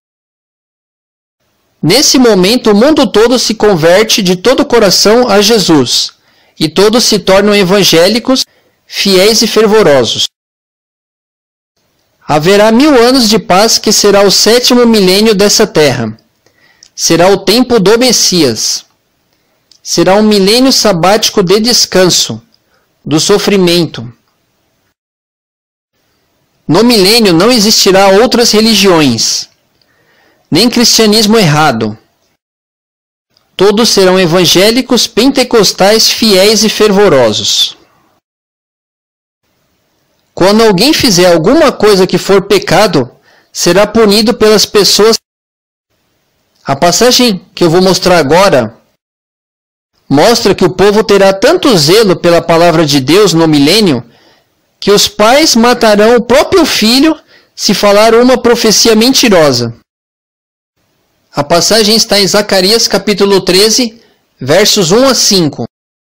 Nesse momento, o mundo todo se converte de todo o coração a Jesus, e todos se tornam evangélicos, fiéis e fervorosos. Haverá mil anos de paz que será o sétimo milênio dessa terra. Será o tempo do Messias. Será um milênio sabático de descanso, do sofrimento. No milênio não existirá outras religiões, nem cristianismo errado. Todos serão evangélicos, pentecostais, fiéis e fervorosos. Quando alguém fizer alguma coisa que for pecado, será punido pelas pessoas. A passagem que eu vou mostrar agora mostra que o povo terá tanto zelo pela palavra de Deus no milênio que os pais matarão o próprio filho se falar uma profecia mentirosa. A passagem está em Zacarias capítulo treze, versos um a cinco.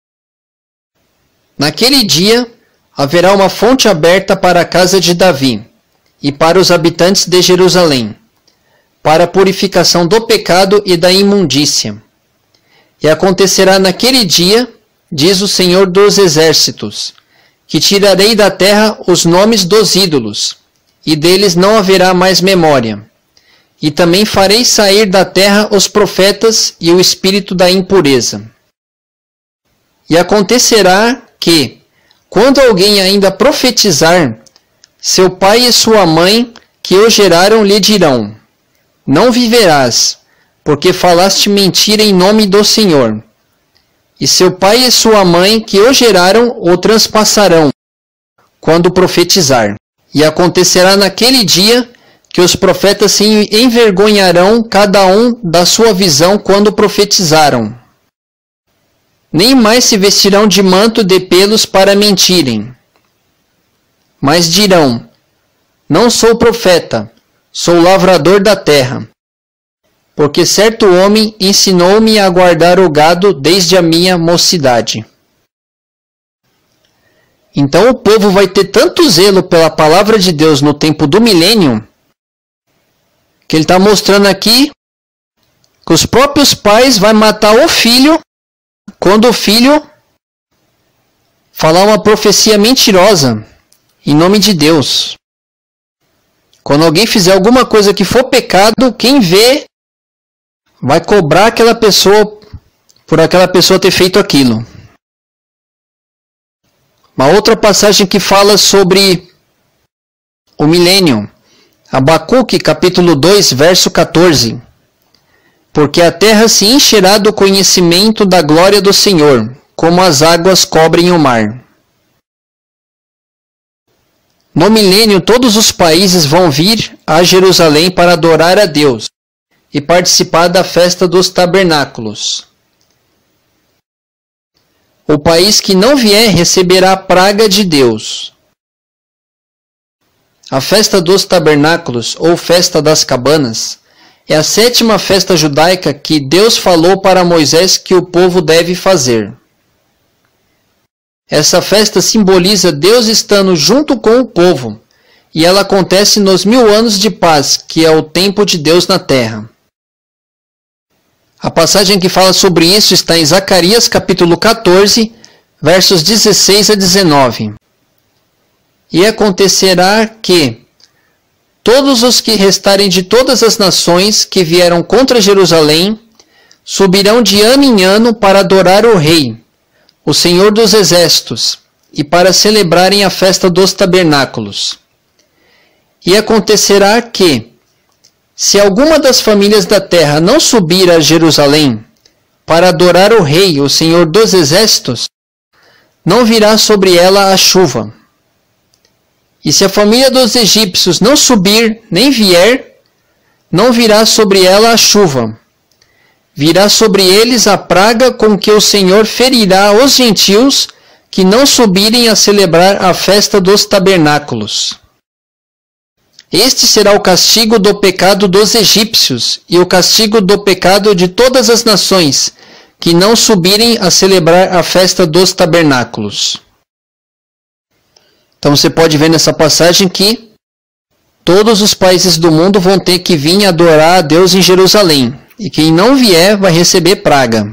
Naquele dia haverá uma fonte aberta para a casa de Davi e para os habitantes de Jerusalém, para a purificação do pecado e da imundícia. E acontecerá naquele dia, diz o Senhor dos Exércitos, que tirarei da terra os nomes dos ídolos, e deles não haverá mais memória. E também farei sair da terra os profetas e o espírito da impureza. E acontecerá que, quando alguém ainda profetizar, seu pai e sua mãe, que o geraram, lhe dirão: não viverás, porque falaste mentira em nome do Senhor. E seu pai e sua mãe, que o geraram, o transpassarão, quando profetizar. E acontecerá naquele dia que os profetas se envergonharão cada um da sua visão quando profetizaram. Nem mais se vestirão de manto de pelos para mentirem. Mas dirão: não sou profeta, sou lavrador da terra. Porque certo homem ensinou-me a guardar o gado desde a minha mocidade. Então o povo vai ter tanto zelo pela palavra de Deus no tempo do milênio, que ele está mostrando aqui que os próprios pais vão matar o filho quando o filho falar uma profecia mentirosa em nome de Deus. Quando alguém fizer alguma coisa que for pecado, quem vê vai cobrar aquela pessoa por aquela pessoa ter feito aquilo. Uma outra passagem que fala sobre o milênio, Abacuque capítulo dois, verso quatorze. Porque a terra se encherá do conhecimento da glória do Senhor, como as águas cobrem o mar. No milênio, todos os países vão vir a Jerusalém para adorar a Deus e participar da festa dos tabernáculos. O país que não vier receberá a praga de Deus. A festa dos tabernáculos, ou festa das cabanas, é a sétima festa judaica que Deus falou para Moisés que o povo deve fazer. Essa festa simboliza Deus estando junto com o povo, e ela acontece nos mil anos de paz, que é o tempo de Deus na terra. A passagem que fala sobre isso está em Zacarias capítulo quatorze, versos dezesseis a dezenove. E acontecerá que todos os que restarem de todas as nações que vieram contra Jerusalém subirão de ano em ano para adorar o Rei, o Senhor dos Exércitos, e para celebrarem a festa dos tabernáculos. E acontecerá que, se alguma das famílias da terra não subir a Jerusalém para adorar o Rei, o Senhor dos Exércitos, não virá sobre ela a chuva. E se a família dos egípcios não subir nem vier, não virá sobre ela a chuva. Virá sobre eles a praga com que o Senhor ferirá os gentios que não subirem a celebrar a festa dos tabernáculos. Este será o castigo do pecado dos egípcios e o castigo do pecado de todas as nações que não subirem a celebrar a festa dos tabernáculos. Então você pode ver nessa passagem que todos os países do mundo vão ter que vir adorar a Deus em Jerusalém, e quem não vier vai receber praga.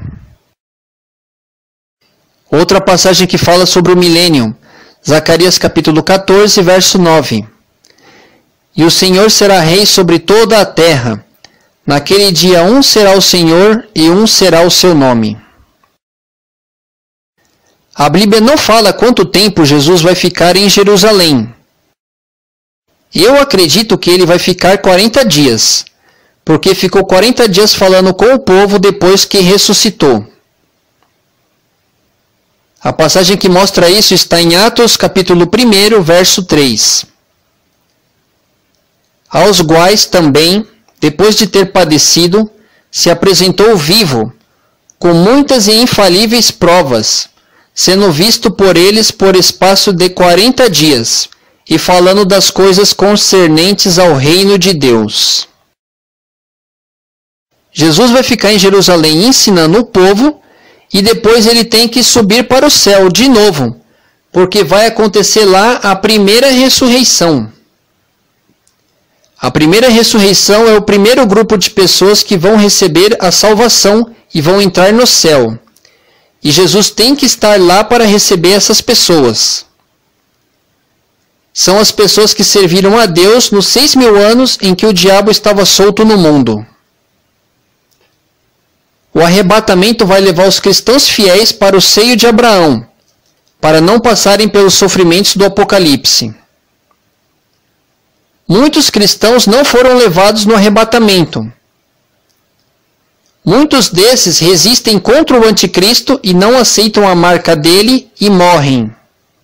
Outra passagem que fala sobre o milênio, Zacarias capítulo quatorze, verso nove. E o Senhor será rei sobre toda a terra. Naquele dia um será o Senhor e um será o seu nome. A Bíblia não fala quanto tempo Jesus vai ficar em Jerusalém. Eu acredito que ele vai ficar quarenta dias, porque ficou quarenta dias falando com o povo depois que ressuscitou. A passagem que mostra isso está em Atos capítulo um, verso três. Aos quais também, depois de ter padecido, se apresentou vivo, com muitas e infalíveis provas, sendo visto por eles por espaço de quarenta dias, e falando das coisas concernentes ao reino de Deus. Jesus vai ficar em Jerusalém ensinando o povo, e depois ele tem que subir para o céu de novo, porque vai acontecer lá a primeira ressurreição. A primeira ressurreição é o primeiro grupo de pessoas que vão receber a salvação e vão entrar no céu. E Jesus tem que estar lá para receber essas pessoas. São as pessoas que serviram a Deus nos seis mil anos em que o diabo estava solto no mundo. O arrebatamento vai levar os cristãos fiéis para o seio de Abraão, para não passarem pelos sofrimentos do Apocalipse. Muitos cristãos não foram levados no arrebatamento. Muitos desses resistem contra o anticristo e não aceitam a marca dele e morrem.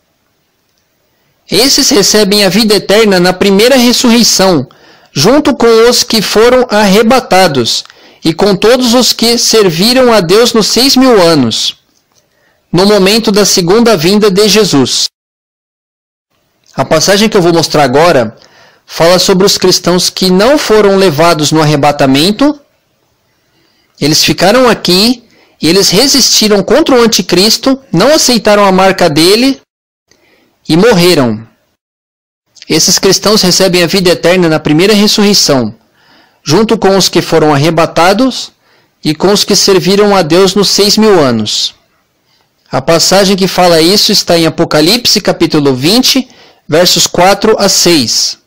Esses recebem a vida eterna na primeira ressurreição, junto com os que foram arrebatados, e com todos os que serviram a Deus nos seis mil anos, no momento da segunda vinda de Jesus. A passagem que eu vou mostrar agora fala sobre os cristãos que não foram levados no arrebatamento. Eles ficaram aqui, e eles resistiram contra o anticristo, não aceitaram a marca dele e morreram. Esses cristãos recebem a vida eterna na primeira ressurreição, junto com os que foram arrebatados e com os que serviram a Deus nos seis mil anos. A passagem que fala isso está em Apocalipse capítulo vinte, versos quatro a seis.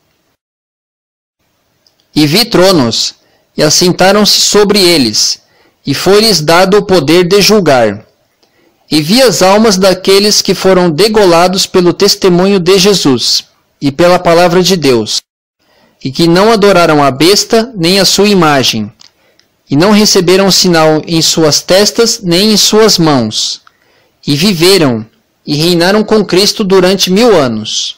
E vi tronos, e assentaram-se sobre eles, e foi-lhes dado o poder de julgar. E vi as almas daqueles que foram degolados pelo testemunho de Jesus, e pela palavra de Deus, e que não adoraram a besta, nem a sua imagem, e não receberam sinal em suas testas, nem em suas mãos, e viveram, e reinaram com Cristo durante mil anos.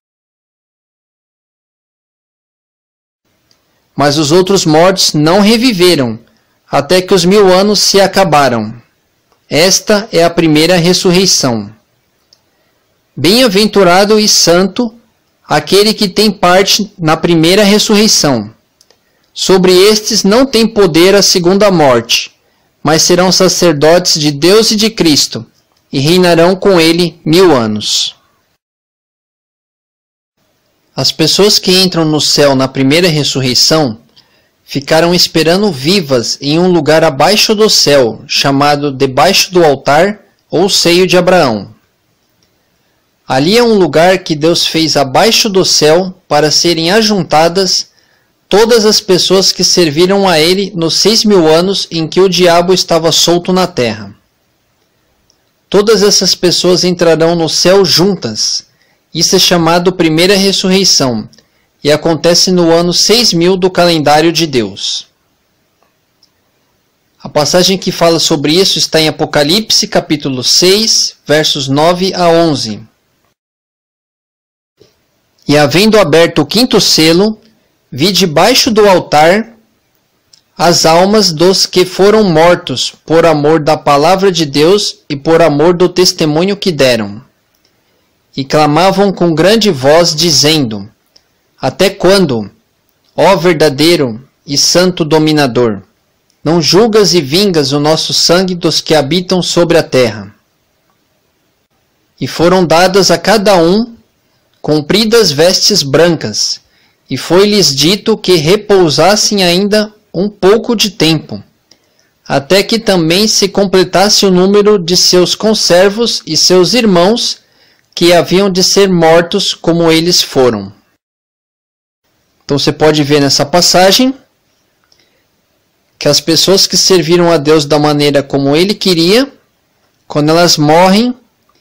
Mas os outros mortos não reviveram, até que os mil anos se acabaram. Esta é a primeira ressurreição. Bem-aventurado e santo aquele que tem parte na primeira ressurreição. Sobre estes não tem poder a segunda morte, mas serão sacerdotes de Deus e de Cristo, e reinarão com ele mil anos. As pessoas que entram no céu na primeira ressurreição ficaram esperando vivas em um lugar abaixo do céu, chamado debaixo do altar ou seio de Abraão. Ali é um lugar que Deus fez abaixo do céu para serem ajuntadas todas as pessoas que serviram a ele nos seis mil anos em que o diabo estava solto na terra. Todas essas pessoas entrarão no céu juntas. Isso é chamado primeira ressurreição, e acontece no ano seis mil do calendário de Deus. A passagem que fala sobre isso está em Apocalipse, capítulo seis, versos nove a onze. E havendo aberto o quinto selo, vi debaixo do altar as almas dos que foram mortos por amor da palavra de Deus e por amor do testemunho que deram. E clamavam com grande voz, dizendo: Até quando, ó verdadeiro e santo dominador, não julgas e vingas o nosso sangue dos que habitam sobre a terra. E foram dadas a cada um compridas vestes brancas, e foi-lhes dito que repousassem ainda um pouco de tempo, até que também se completasse o número de seus conservos e seus irmãos, que haviam de ser mortos como eles foram. Então você pode ver nessa passagem que as pessoas que serviram a Deus da maneira como Ele queria, quando elas morrem,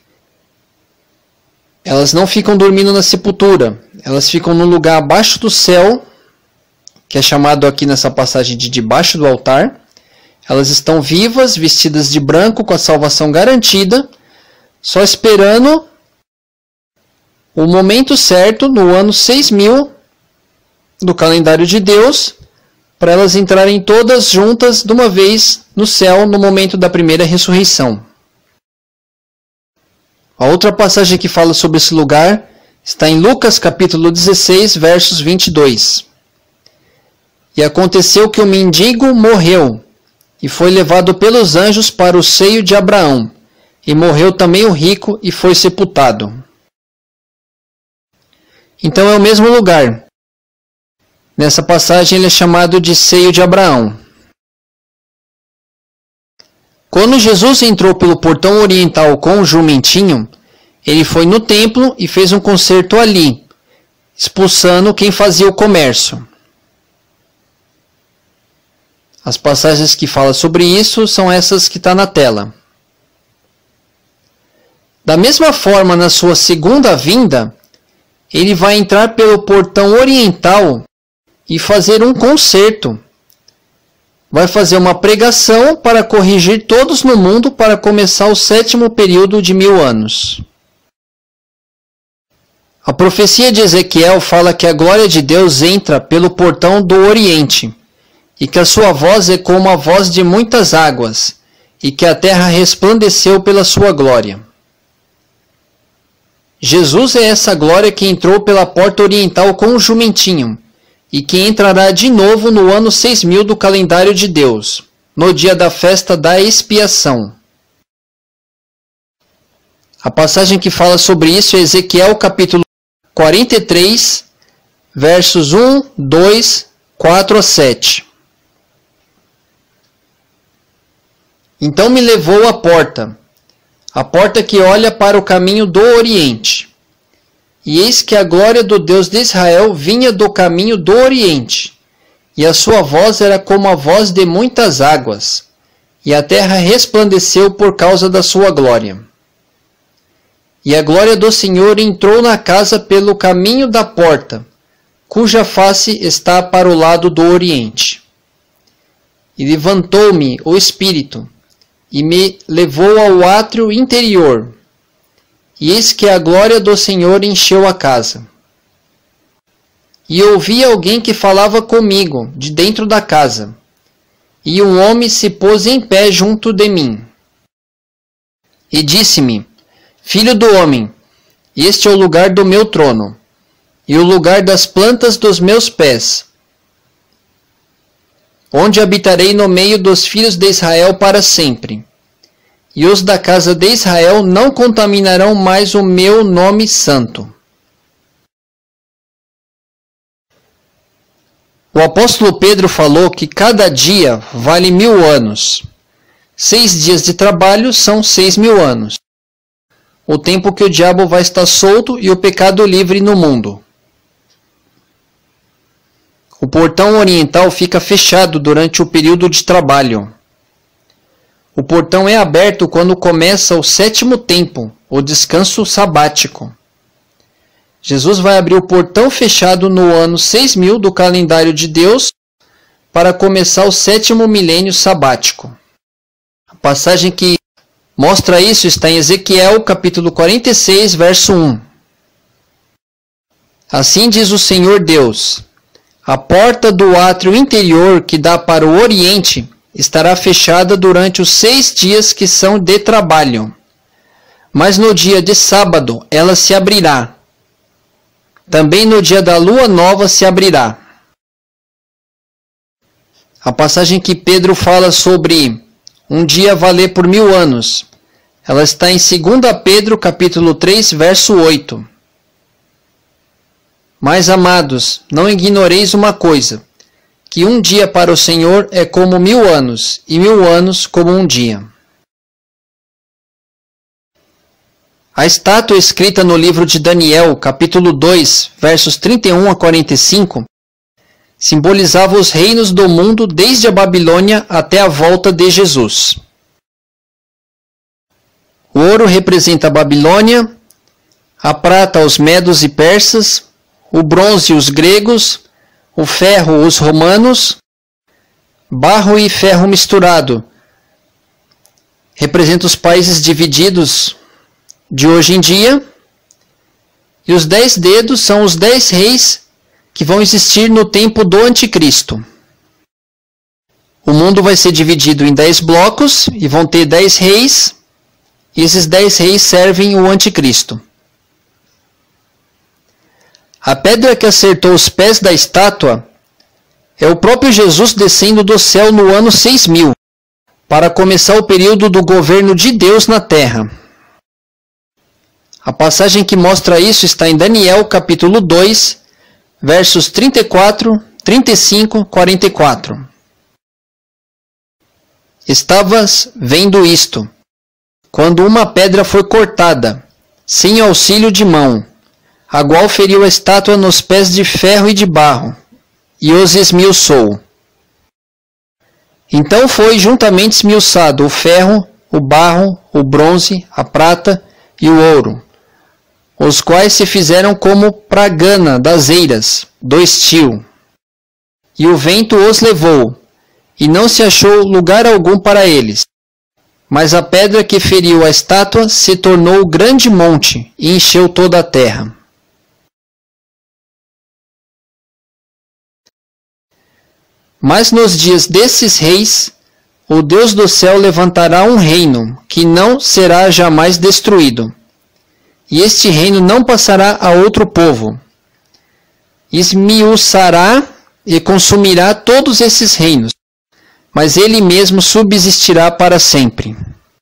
elas não ficam dormindo na sepultura, elas ficam no lugar abaixo do céu, que é chamado aqui nessa passagem de debaixo do altar. Elas estão vivas, vestidas de branco, com a salvação garantida, só esperando o momento certo, no ano seis mil do calendário de Deus, para elas entrarem todas juntas de uma vez no céu no momento da primeira ressurreição. A outra passagem que fala sobre esse lugar está em Lucas capítulo dezesseis, versos vinte e dois. E aconteceu que o mendigo morreu, e foi levado pelos anjos para o seio de Abraão, e morreu também o rico, e foi sepultado. Então é o mesmo lugar. Nessa passagem ele é chamado de seio de Abraão. Quando Jesus entrou pelo portão oriental com o jumentinho, ele foi no templo e fez um concerto ali, expulsando quem fazia o comércio. As passagens que falam sobre isso são essas que estão na tela. Da mesma forma, na sua segunda vinda, ele vai entrar pelo portão oriental e fazer um concerto. Vai fazer uma pregação para corrigir todos no mundo para começar o sétimo período de mil anos. A profecia de Ezequiel fala que a glória de Deus entra pelo portão do Oriente, e que a sua voz é como a voz de muitas águas, e que a terra resplandeceu pela sua glória. Jesus é essa glória que entrou pela porta oriental com o jumentinho, e que entrará de novo no ano seis mil do calendário de Deus, no dia da festa da expiação. A passagem que fala sobre isso é Ezequiel capítulo quarenta e três, versos um, dois, quatro a sete. Então me levou à porta, a porta que olha para o caminho do Oriente. E eis que a glória do Deus de Israel vinha do caminho do Oriente, e a sua voz era como a voz de muitas águas, e a terra resplandeceu por causa da sua glória. E a glória do Senhor entrou na casa pelo caminho da porta, cuja face está para o lado do Oriente. E levantou-me o Espírito, e me levou ao átrio interior, e eis que a glória do Senhor encheu a casa. E ouvi alguém que falava comigo, de dentro da casa, e um homem se pôs em pé junto de mim. E disse-me: Filho do homem, este é o lugar do meu trono, e o lugar das plantas dos meus pés, onde habitarei no meio dos filhos de Israel para sempre. E os da casa de Israel não contaminarão mais o meu nome santo. O apóstolo Pedro falou que cada dia vale mil anos. Seis dias de trabalho são seis mil anos. O tempo que o diabo vai estar solto e o pecado livre no mundo. O portão oriental fica fechado durante o período de trabalho. O portão é aberto quando começa o sétimo tempo, o descanso sabático. Jesus vai abrir o portão fechado no ano seis mil do calendário de Deus para começar o sétimo milênio sabático. A passagem que mostra isso está em Ezequiel capítulo quarenta e seis, verso um. Assim diz o Senhor Deus: a porta do átrio interior que dá para o Oriente estará fechada durante os seis dias que são de trabalho. Mas no dia de sábado ela se abrirá. Também no dia da lua nova se abrirá. A passagem que Pedro fala sobre um dia valer por mil anos, ela está em segunda Pedro, capítulo três, verso oito. Mas, amados, não ignoreis uma coisa, que um dia para o Senhor é como mil anos, e mil anos como um dia. A estátua escrita no livro de Daniel, capítulo dois, versos trinta e um a quarenta e cinco, simbolizava os reinos do mundo desde a Babilônia até a volta de Jesus. O ouro representa a Babilônia, a prata os medos e persas, o bronze os gregos, o ferro os romanos, barro e ferro misturado representa os países divididos de hoje em dia, e os dez dedos são os dez reis que vão existir no tempo do anticristo. O mundo vai ser dividido em dez blocos e vão ter dez reis, e esses dez reis servem o anticristo. A pedra que acertou os pés da estátua é o próprio Jesus descendo do céu no ano seis mil, para começar o período do governo de Deus na terra. A passagem que mostra isso está em Daniel, capítulo dois, versos trinta e quatro, trinta e cinco, quarenta e quatro. Estavas vendo isto, quando uma pedra foi cortada, sem auxílio de mão, a qual feriu a estátua nos pés de ferro e de barro, e os esmiuçou. Então foi juntamente esmiuçado o ferro, o barro, o bronze, a prata e o ouro, os quais se fizeram como pragana das eiras, do estio. E o vento os levou, e não se achou lugar algum para eles. Mas a pedra que feriu a estátua se tornou grande monte, e encheu toda a terra. Mas nos dias desses reis, o Deus do céu levantará um reino, que não será jamais destruído. E este reino não passará a outro povo. Esmiuçará e consumirá todos esses reinos, mas ele mesmo subsistirá para sempre.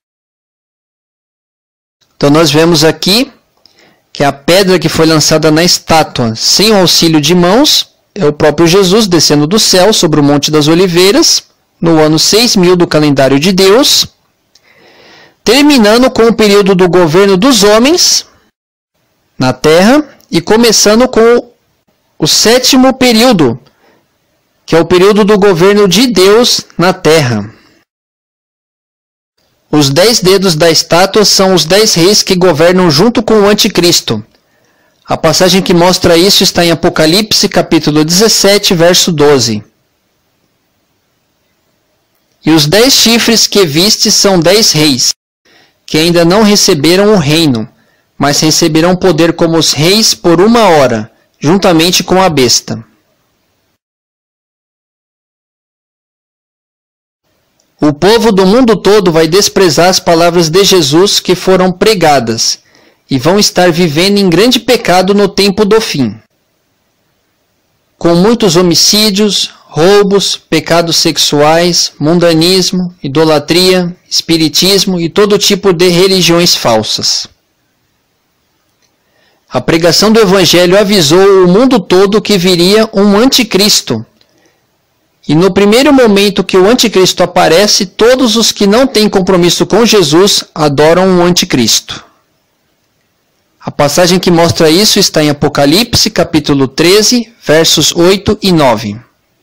Então nós vemos aqui que a pedra que foi lançada na estátua sem o auxílio de mãos é o próprio Jesus descendo do céu sobre o Monte das Oliveiras, no ano seis mil do calendário de Deus, terminando com o período do governo dos homens na terra e começando com o sétimo período, que é o período do governo de Deus na terra. Os dez dedos da estátua são os dez reis que governam junto com o anticristo. A passagem que mostra isso está em Apocalipse, capítulo dezessete, verso doze. E os dez chifres que viste são dez reis, que ainda não receberam o reino, mas receberão poder como os reis por uma hora, juntamente com a besta. O povo do mundo todo vai desprezar as palavras de Jesus que foram pregadas, e vão estar vivendo em grande pecado no tempo do fim, com muitos homicídios, roubos, pecados sexuais, mundanismo, idolatria, espiritismo e todo tipo de religiões falsas. A pregação do Evangelho avisou o mundo todo que viria um anticristo. E no primeiro momento que o anticristo aparece, todos os que não têm compromisso com Jesus adoram o anticristo. A passagem que mostra isso está em Apocalipse, capítulo treze, versos oito e nove.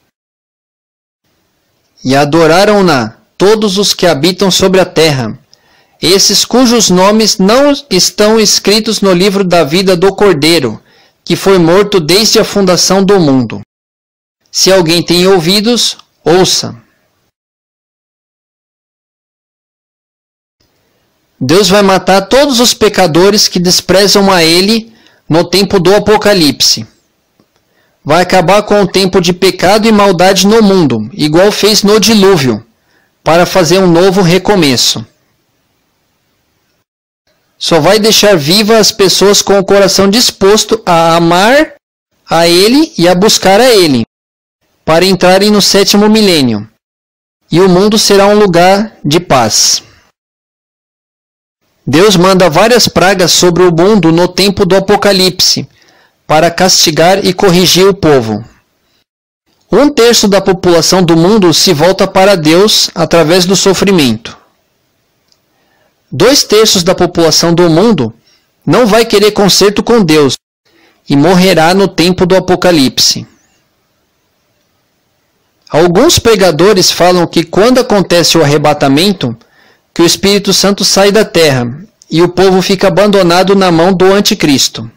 E adoraram-na todos os que habitam sobre a terra, esses cujos nomes não estão escritos no livro da vida do Cordeiro, que foi morto desde a fundação do mundo. Se alguém tem ouvidos, ouça. Deus vai matar todos os pecadores que desprezam a Ele no tempo do Apocalipse. Vai acabar com o tempo de pecado e maldade no mundo, igual fez no dilúvio, para fazer um novo recomeço. Só vai deixar viva as pessoas com o coração disposto a amar a Ele e a buscar a Ele, para entrarem no sétimo milênio, e o mundo será um lugar de paz. Deus manda várias pragas sobre o mundo no tempo do Apocalipse, para castigar e corrigir o povo. Um terço da população do mundo se volta para Deus através do sofrimento. Dois terços da população do mundo não vai querer conserto com Deus e morrerá no tempo do Apocalipse. Alguns pregadores falam que quando acontece o arrebatamento, que o Espírito Santo sai da terra e o povo fica abandonado na mão do anticristo.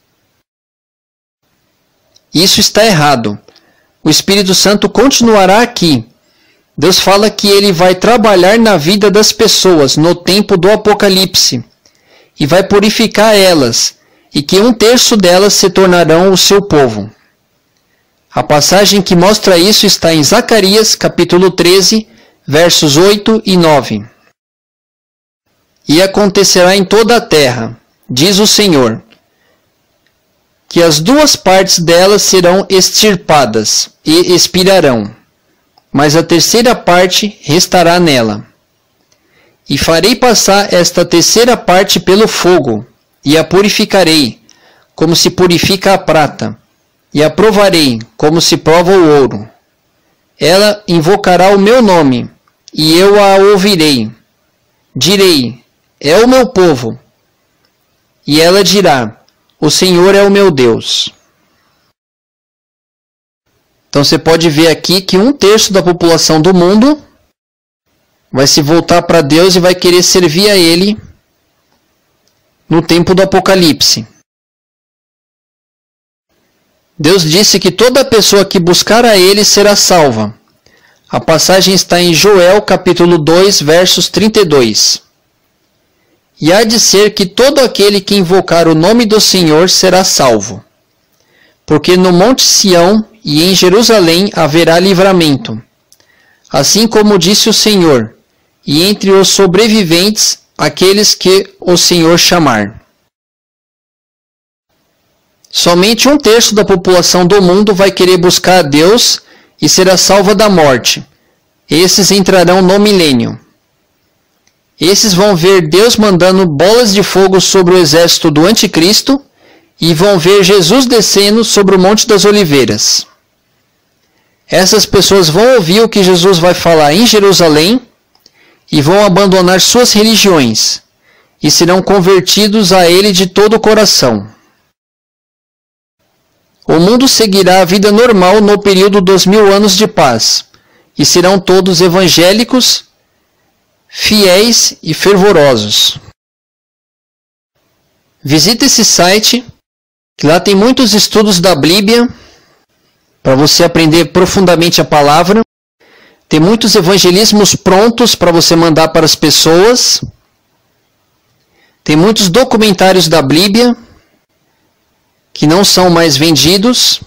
Isso está errado. O Espírito Santo continuará aqui. Deus fala que ele vai trabalhar na vida das pessoas no tempo do Apocalipse e vai purificar elas, e que um terço delas se tornarão o seu povo. A passagem que mostra isso está em Zacarias, capítulo treze, versos oito e nove. E acontecerá em toda a terra, diz o Senhor, que as duas partes delas serão extirpadas e expirarão, mas a terceira parte restará nela. E farei passar esta terceira parte pelo fogo, e a purificarei, como se purifica a prata, e a provarei, como se prova o ouro. Ela invocará o meu nome, e eu a ouvirei. Direi, é o meu povo. E ela dirá, o Senhor é o meu Deus. Então você pode ver aqui que um terço da população do mundo vai se voltar para Deus e vai querer servir a Ele no tempo do Apocalipse. Deus disse que toda pessoa que buscar a Ele será salva. A passagem está em Joel capítulo dois, versos trinta e dois. E há de ser que todo aquele que invocar o nome do Senhor será salvo. Porque no Monte Sião e em Jerusalém haverá livramento. Assim como disse o Senhor, e entre os sobreviventes, aqueles que o Senhor chamar. Somente um terço da população do mundo vai querer buscar a Deus e será salva da morte. Esses entrarão no milênio. Esses vão ver Deus mandando bolas de fogo sobre o exército do anticristo e vão ver Jesus descendo sobre o Monte das Oliveiras. Essas pessoas vão ouvir o que Jesus vai falar em Jerusalém e vão abandonar suas religiões e serão convertidos a Ele de todo o coração. O mundo seguirá a vida normal no período dos mil anos de paz e serão todos evangélicos, fiéis e fervorosos. Visite esse site, que lá tem muitos estudos da Bíblia, para você aprender profundamente a palavra. Tem muitos evangelismos prontos para você mandar para as pessoas. Tem muitos documentários da Bíblia, que não são mais vendidos.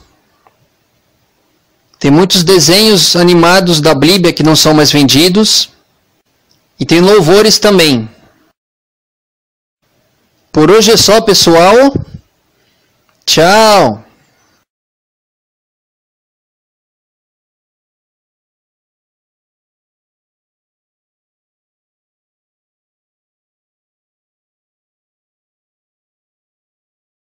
Tem muitos desenhos animados da Bíblia que não são mais vendidos. E tem louvores também. Por hoje é só, pessoal. Tchau!